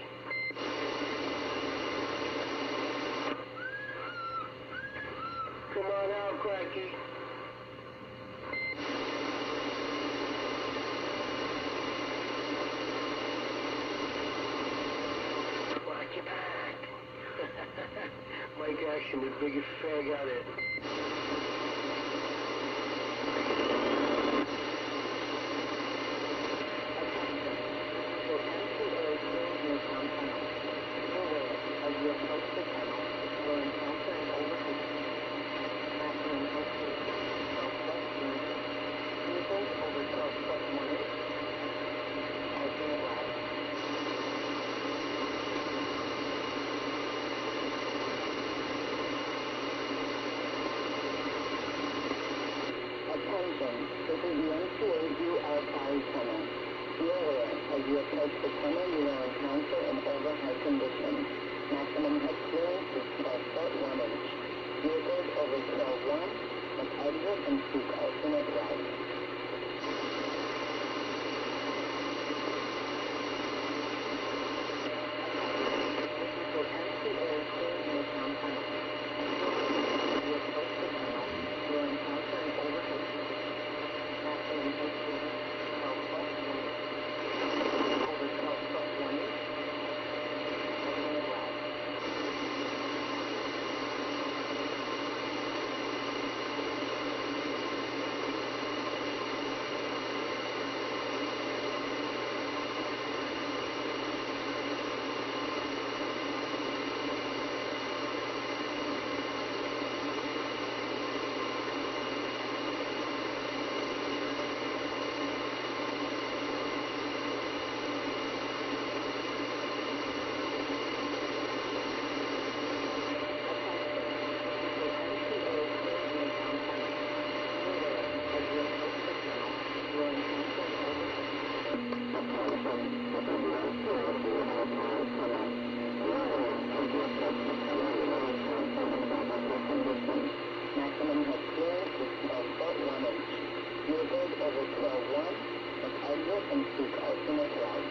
Come on out, Cracky. Watch your back. Mike Action, the biggest fag out there. This is the M T A U Archive Tunnel. Be aware, as you approach the tunnel, you will encounter an overhead condition. Maximum head clearance is twelve foot one inch. Vehicles over twelve one must exit and seek alternate routes. Maximum head clearance is twelve foot one inch. Vehicles over twelve one must exit and seek alternate routes.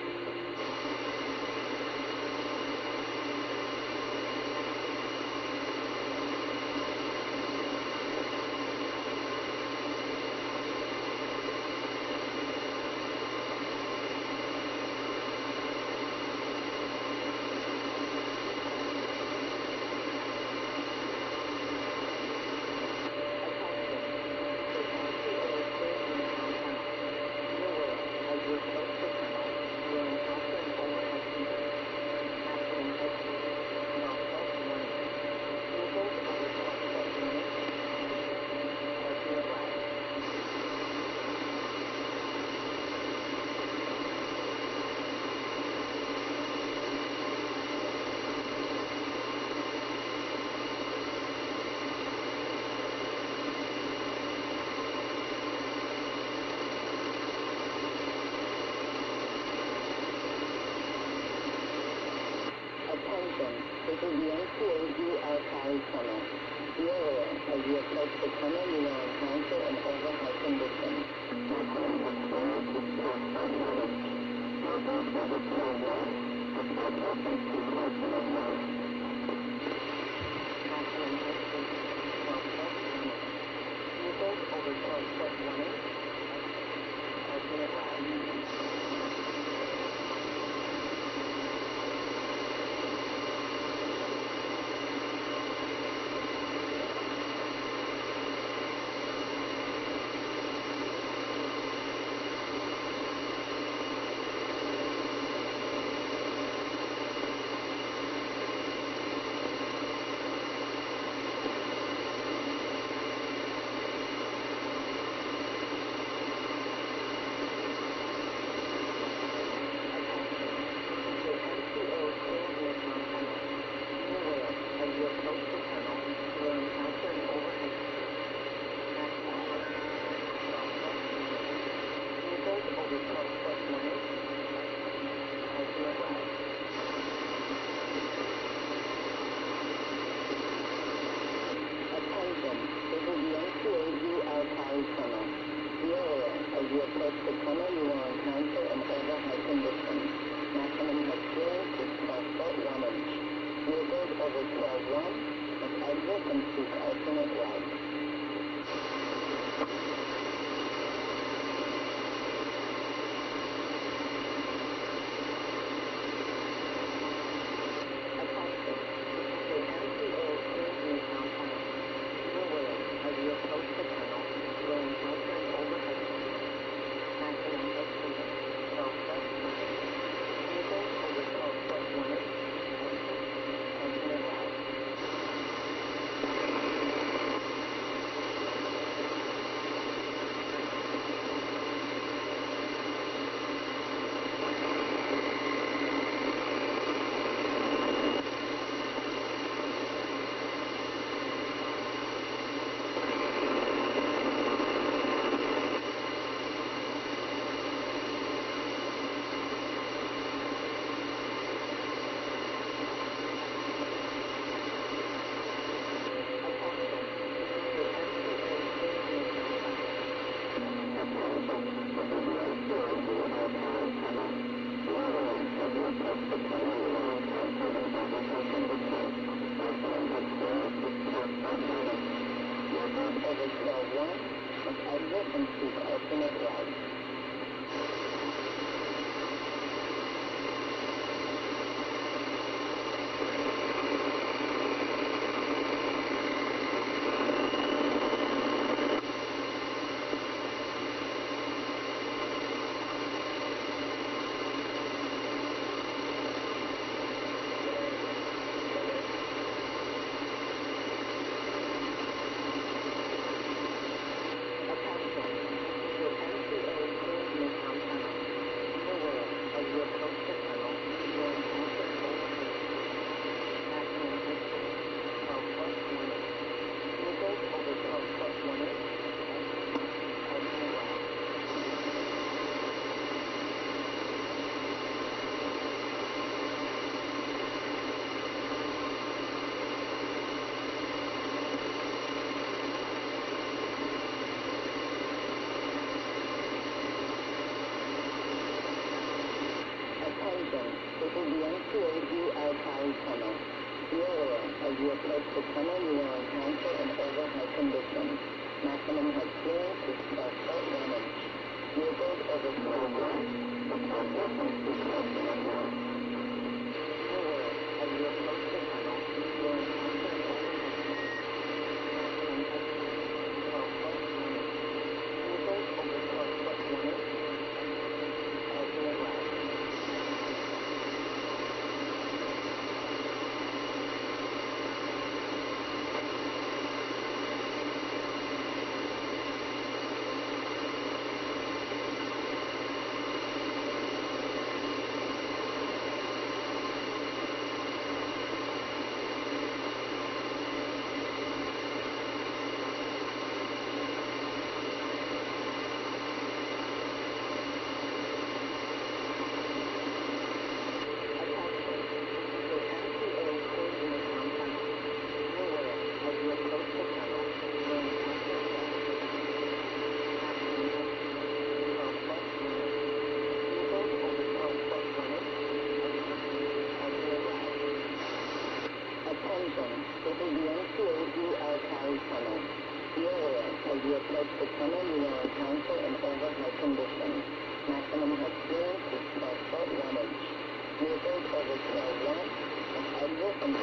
This is the M T A U Archive Tunnel. Be aware, as you approach the tunnel, you will encounter an overhead condition. Vehicles over twelve foot one inch. Alternate route. twelve one, and exit and seek alternate route. Attention, the M T A clears Newtown Tunnel. Be aware, as you approach the tunnel, you will encounter an overhead crane. Maximum head speed, twelve plus one inch. Vehicles over twelve plus one inch. Exit, alternate route. Over twelve one, and exit and seek alternate route. This is the M T A View Alpine Tunnel. Be aware, as you approach the tunnel, you will encounter an overhead condition. Maximum head clearance is twelve foot one inch. Vehicles over twelve one, be aware, as you approach the tunnel, you will encounter an overhead condition. Maximum head clearance is twelve foot one inch. Vehicles over twelve foot one inch. Alternate route. This is the M T A View Alpine Tunnel. Be aware, as you approach the tunnel, you will encounter an overhead condition. Maximum head clearance is twelve foot one inch. Vehicles over twelve one, and exit and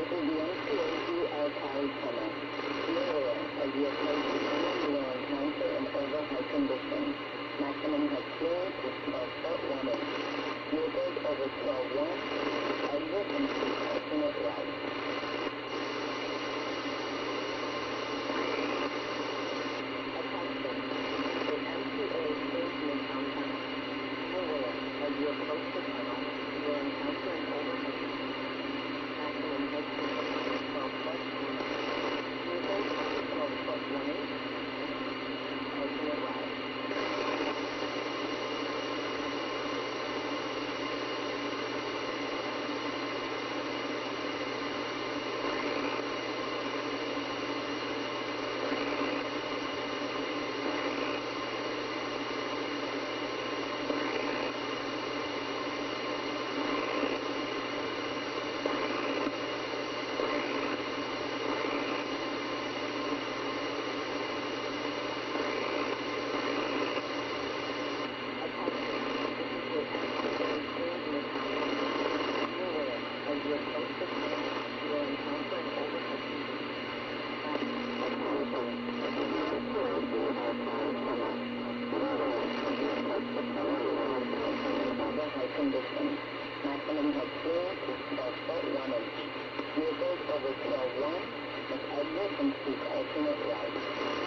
this is the M C A Z Al-Kali Tunnel. Be aware, as you approach the tunnel, you will encounter an overhigh condition. Maximum head clearance is twelve foot one inch. Vehicles over twelve one, exit and seek alternate route. Attention, this is M C A Stage Midtown Tunnel. Be aware, as you approach the tunnel, you will encounter an overhead condition. Maximum head clearance is twelve foot one inch. Vehicles over twelve foot one inch, alternate route. Condition. Maximum head clearance is twelve foot one inch. Vehicles over twelve one must exit and seek alternate route.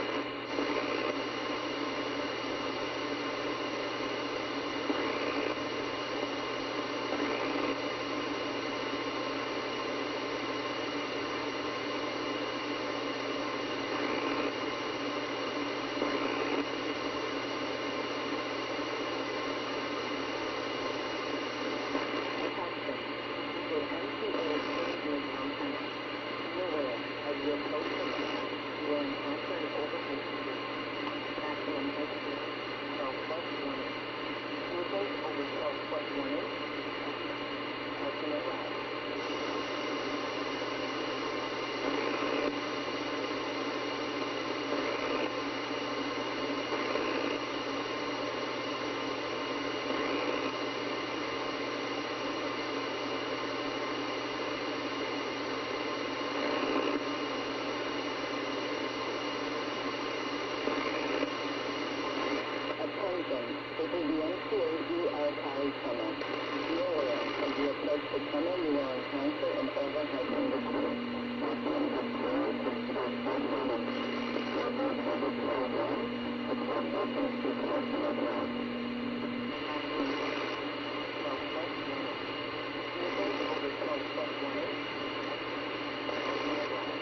This is the M C A Z Al-Kali Tunnel. Be aware, as you approach the tunnel, you will encounter an overhead condition. Maximum head clearance is twelve foot one inch. Vehicles over twelve one must exit and seek alternate route. Maximum head clearance, twelve foot one inch. Vehicles over twelve foot one inch, alternate route.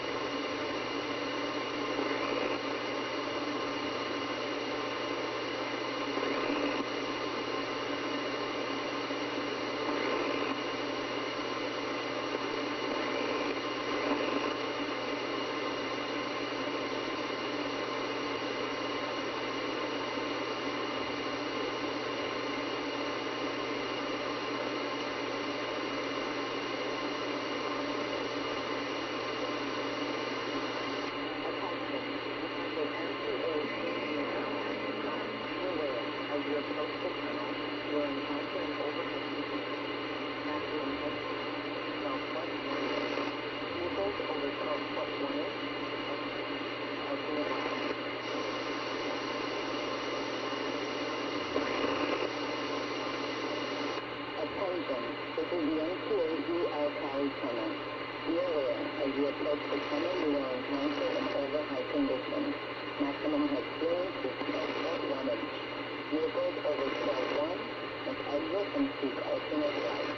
This is the M C A Z Al-Kali Tunnel. Be aware, as you approach the tunnel, you will encounter an overhigh condition. Maximum head clearance is twelve foot one inch. Vehicles over twelve one must exit and seek alternate route.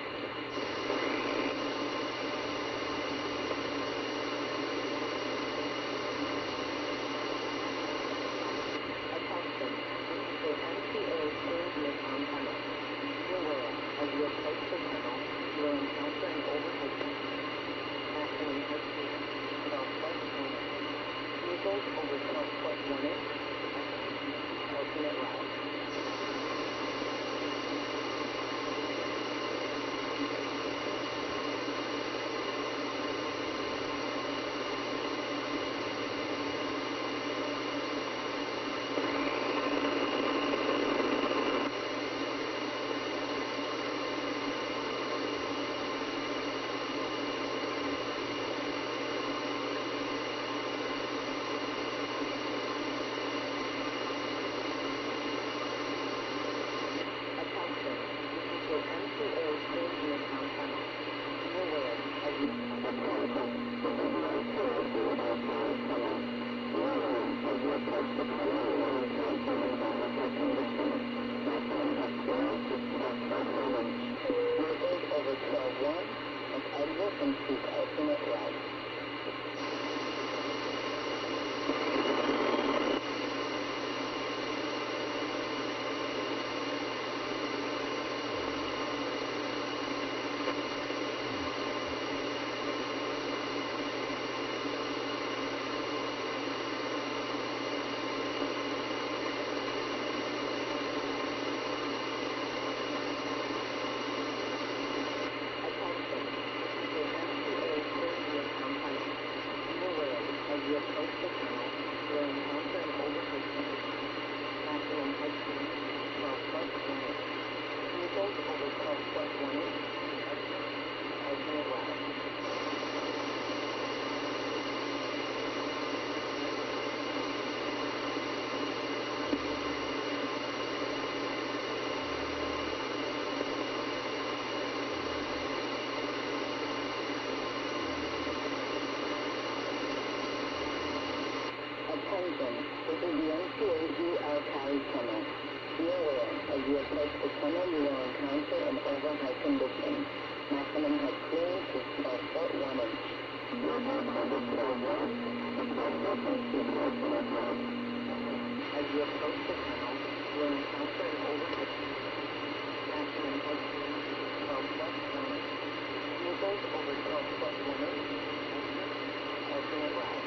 Attention, this is the M C A Stage Midtown Tunnel. Be aware, as you approach the tunnel, you will encounter an overhead condition. Maximum head clearance is twelve foot one inch. Vehicles over twelve foot one inch, alternate you approach the tunnel, you will encounter an overhigh condition. Maximum head clearance is twelve foot one inch. As you approach the tunnel, you will encounter an overhead maximum head clearance is twelve foot one inch. Vehicles over twelve foot one inch, alternate route.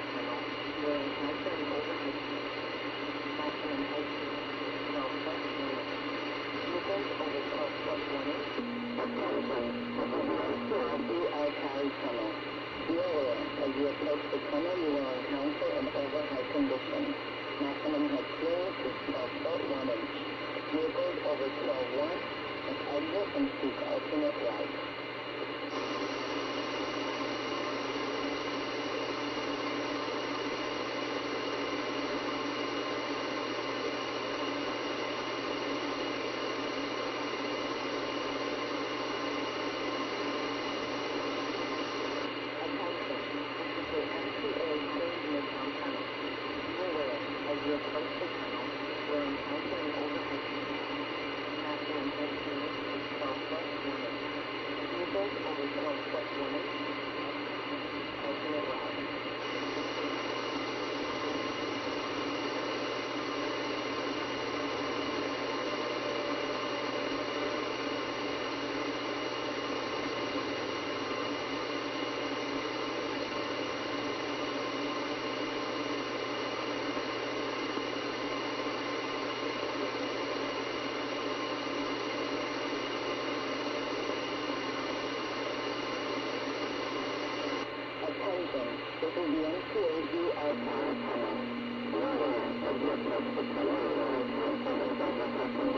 tunnel, you will encounter an overhead chute. Maximum height is twelve foot one inch. Vehicles over twelve foot one inch. Lullabye Archive Tunnel. Be aware, as you approach the tunnel, you will encounter an overhigh condition. Maximum head clearance is twelve foot one inch. Vehicles over twelve one must exit and seek alternate routes. As you approach the tunnel, you will encounter an overhead chute. Maximum head clearance is twelve foot one inch. Vehicles over twelve foot one inch, alternate route. This is the M C A D Archive Tunnel.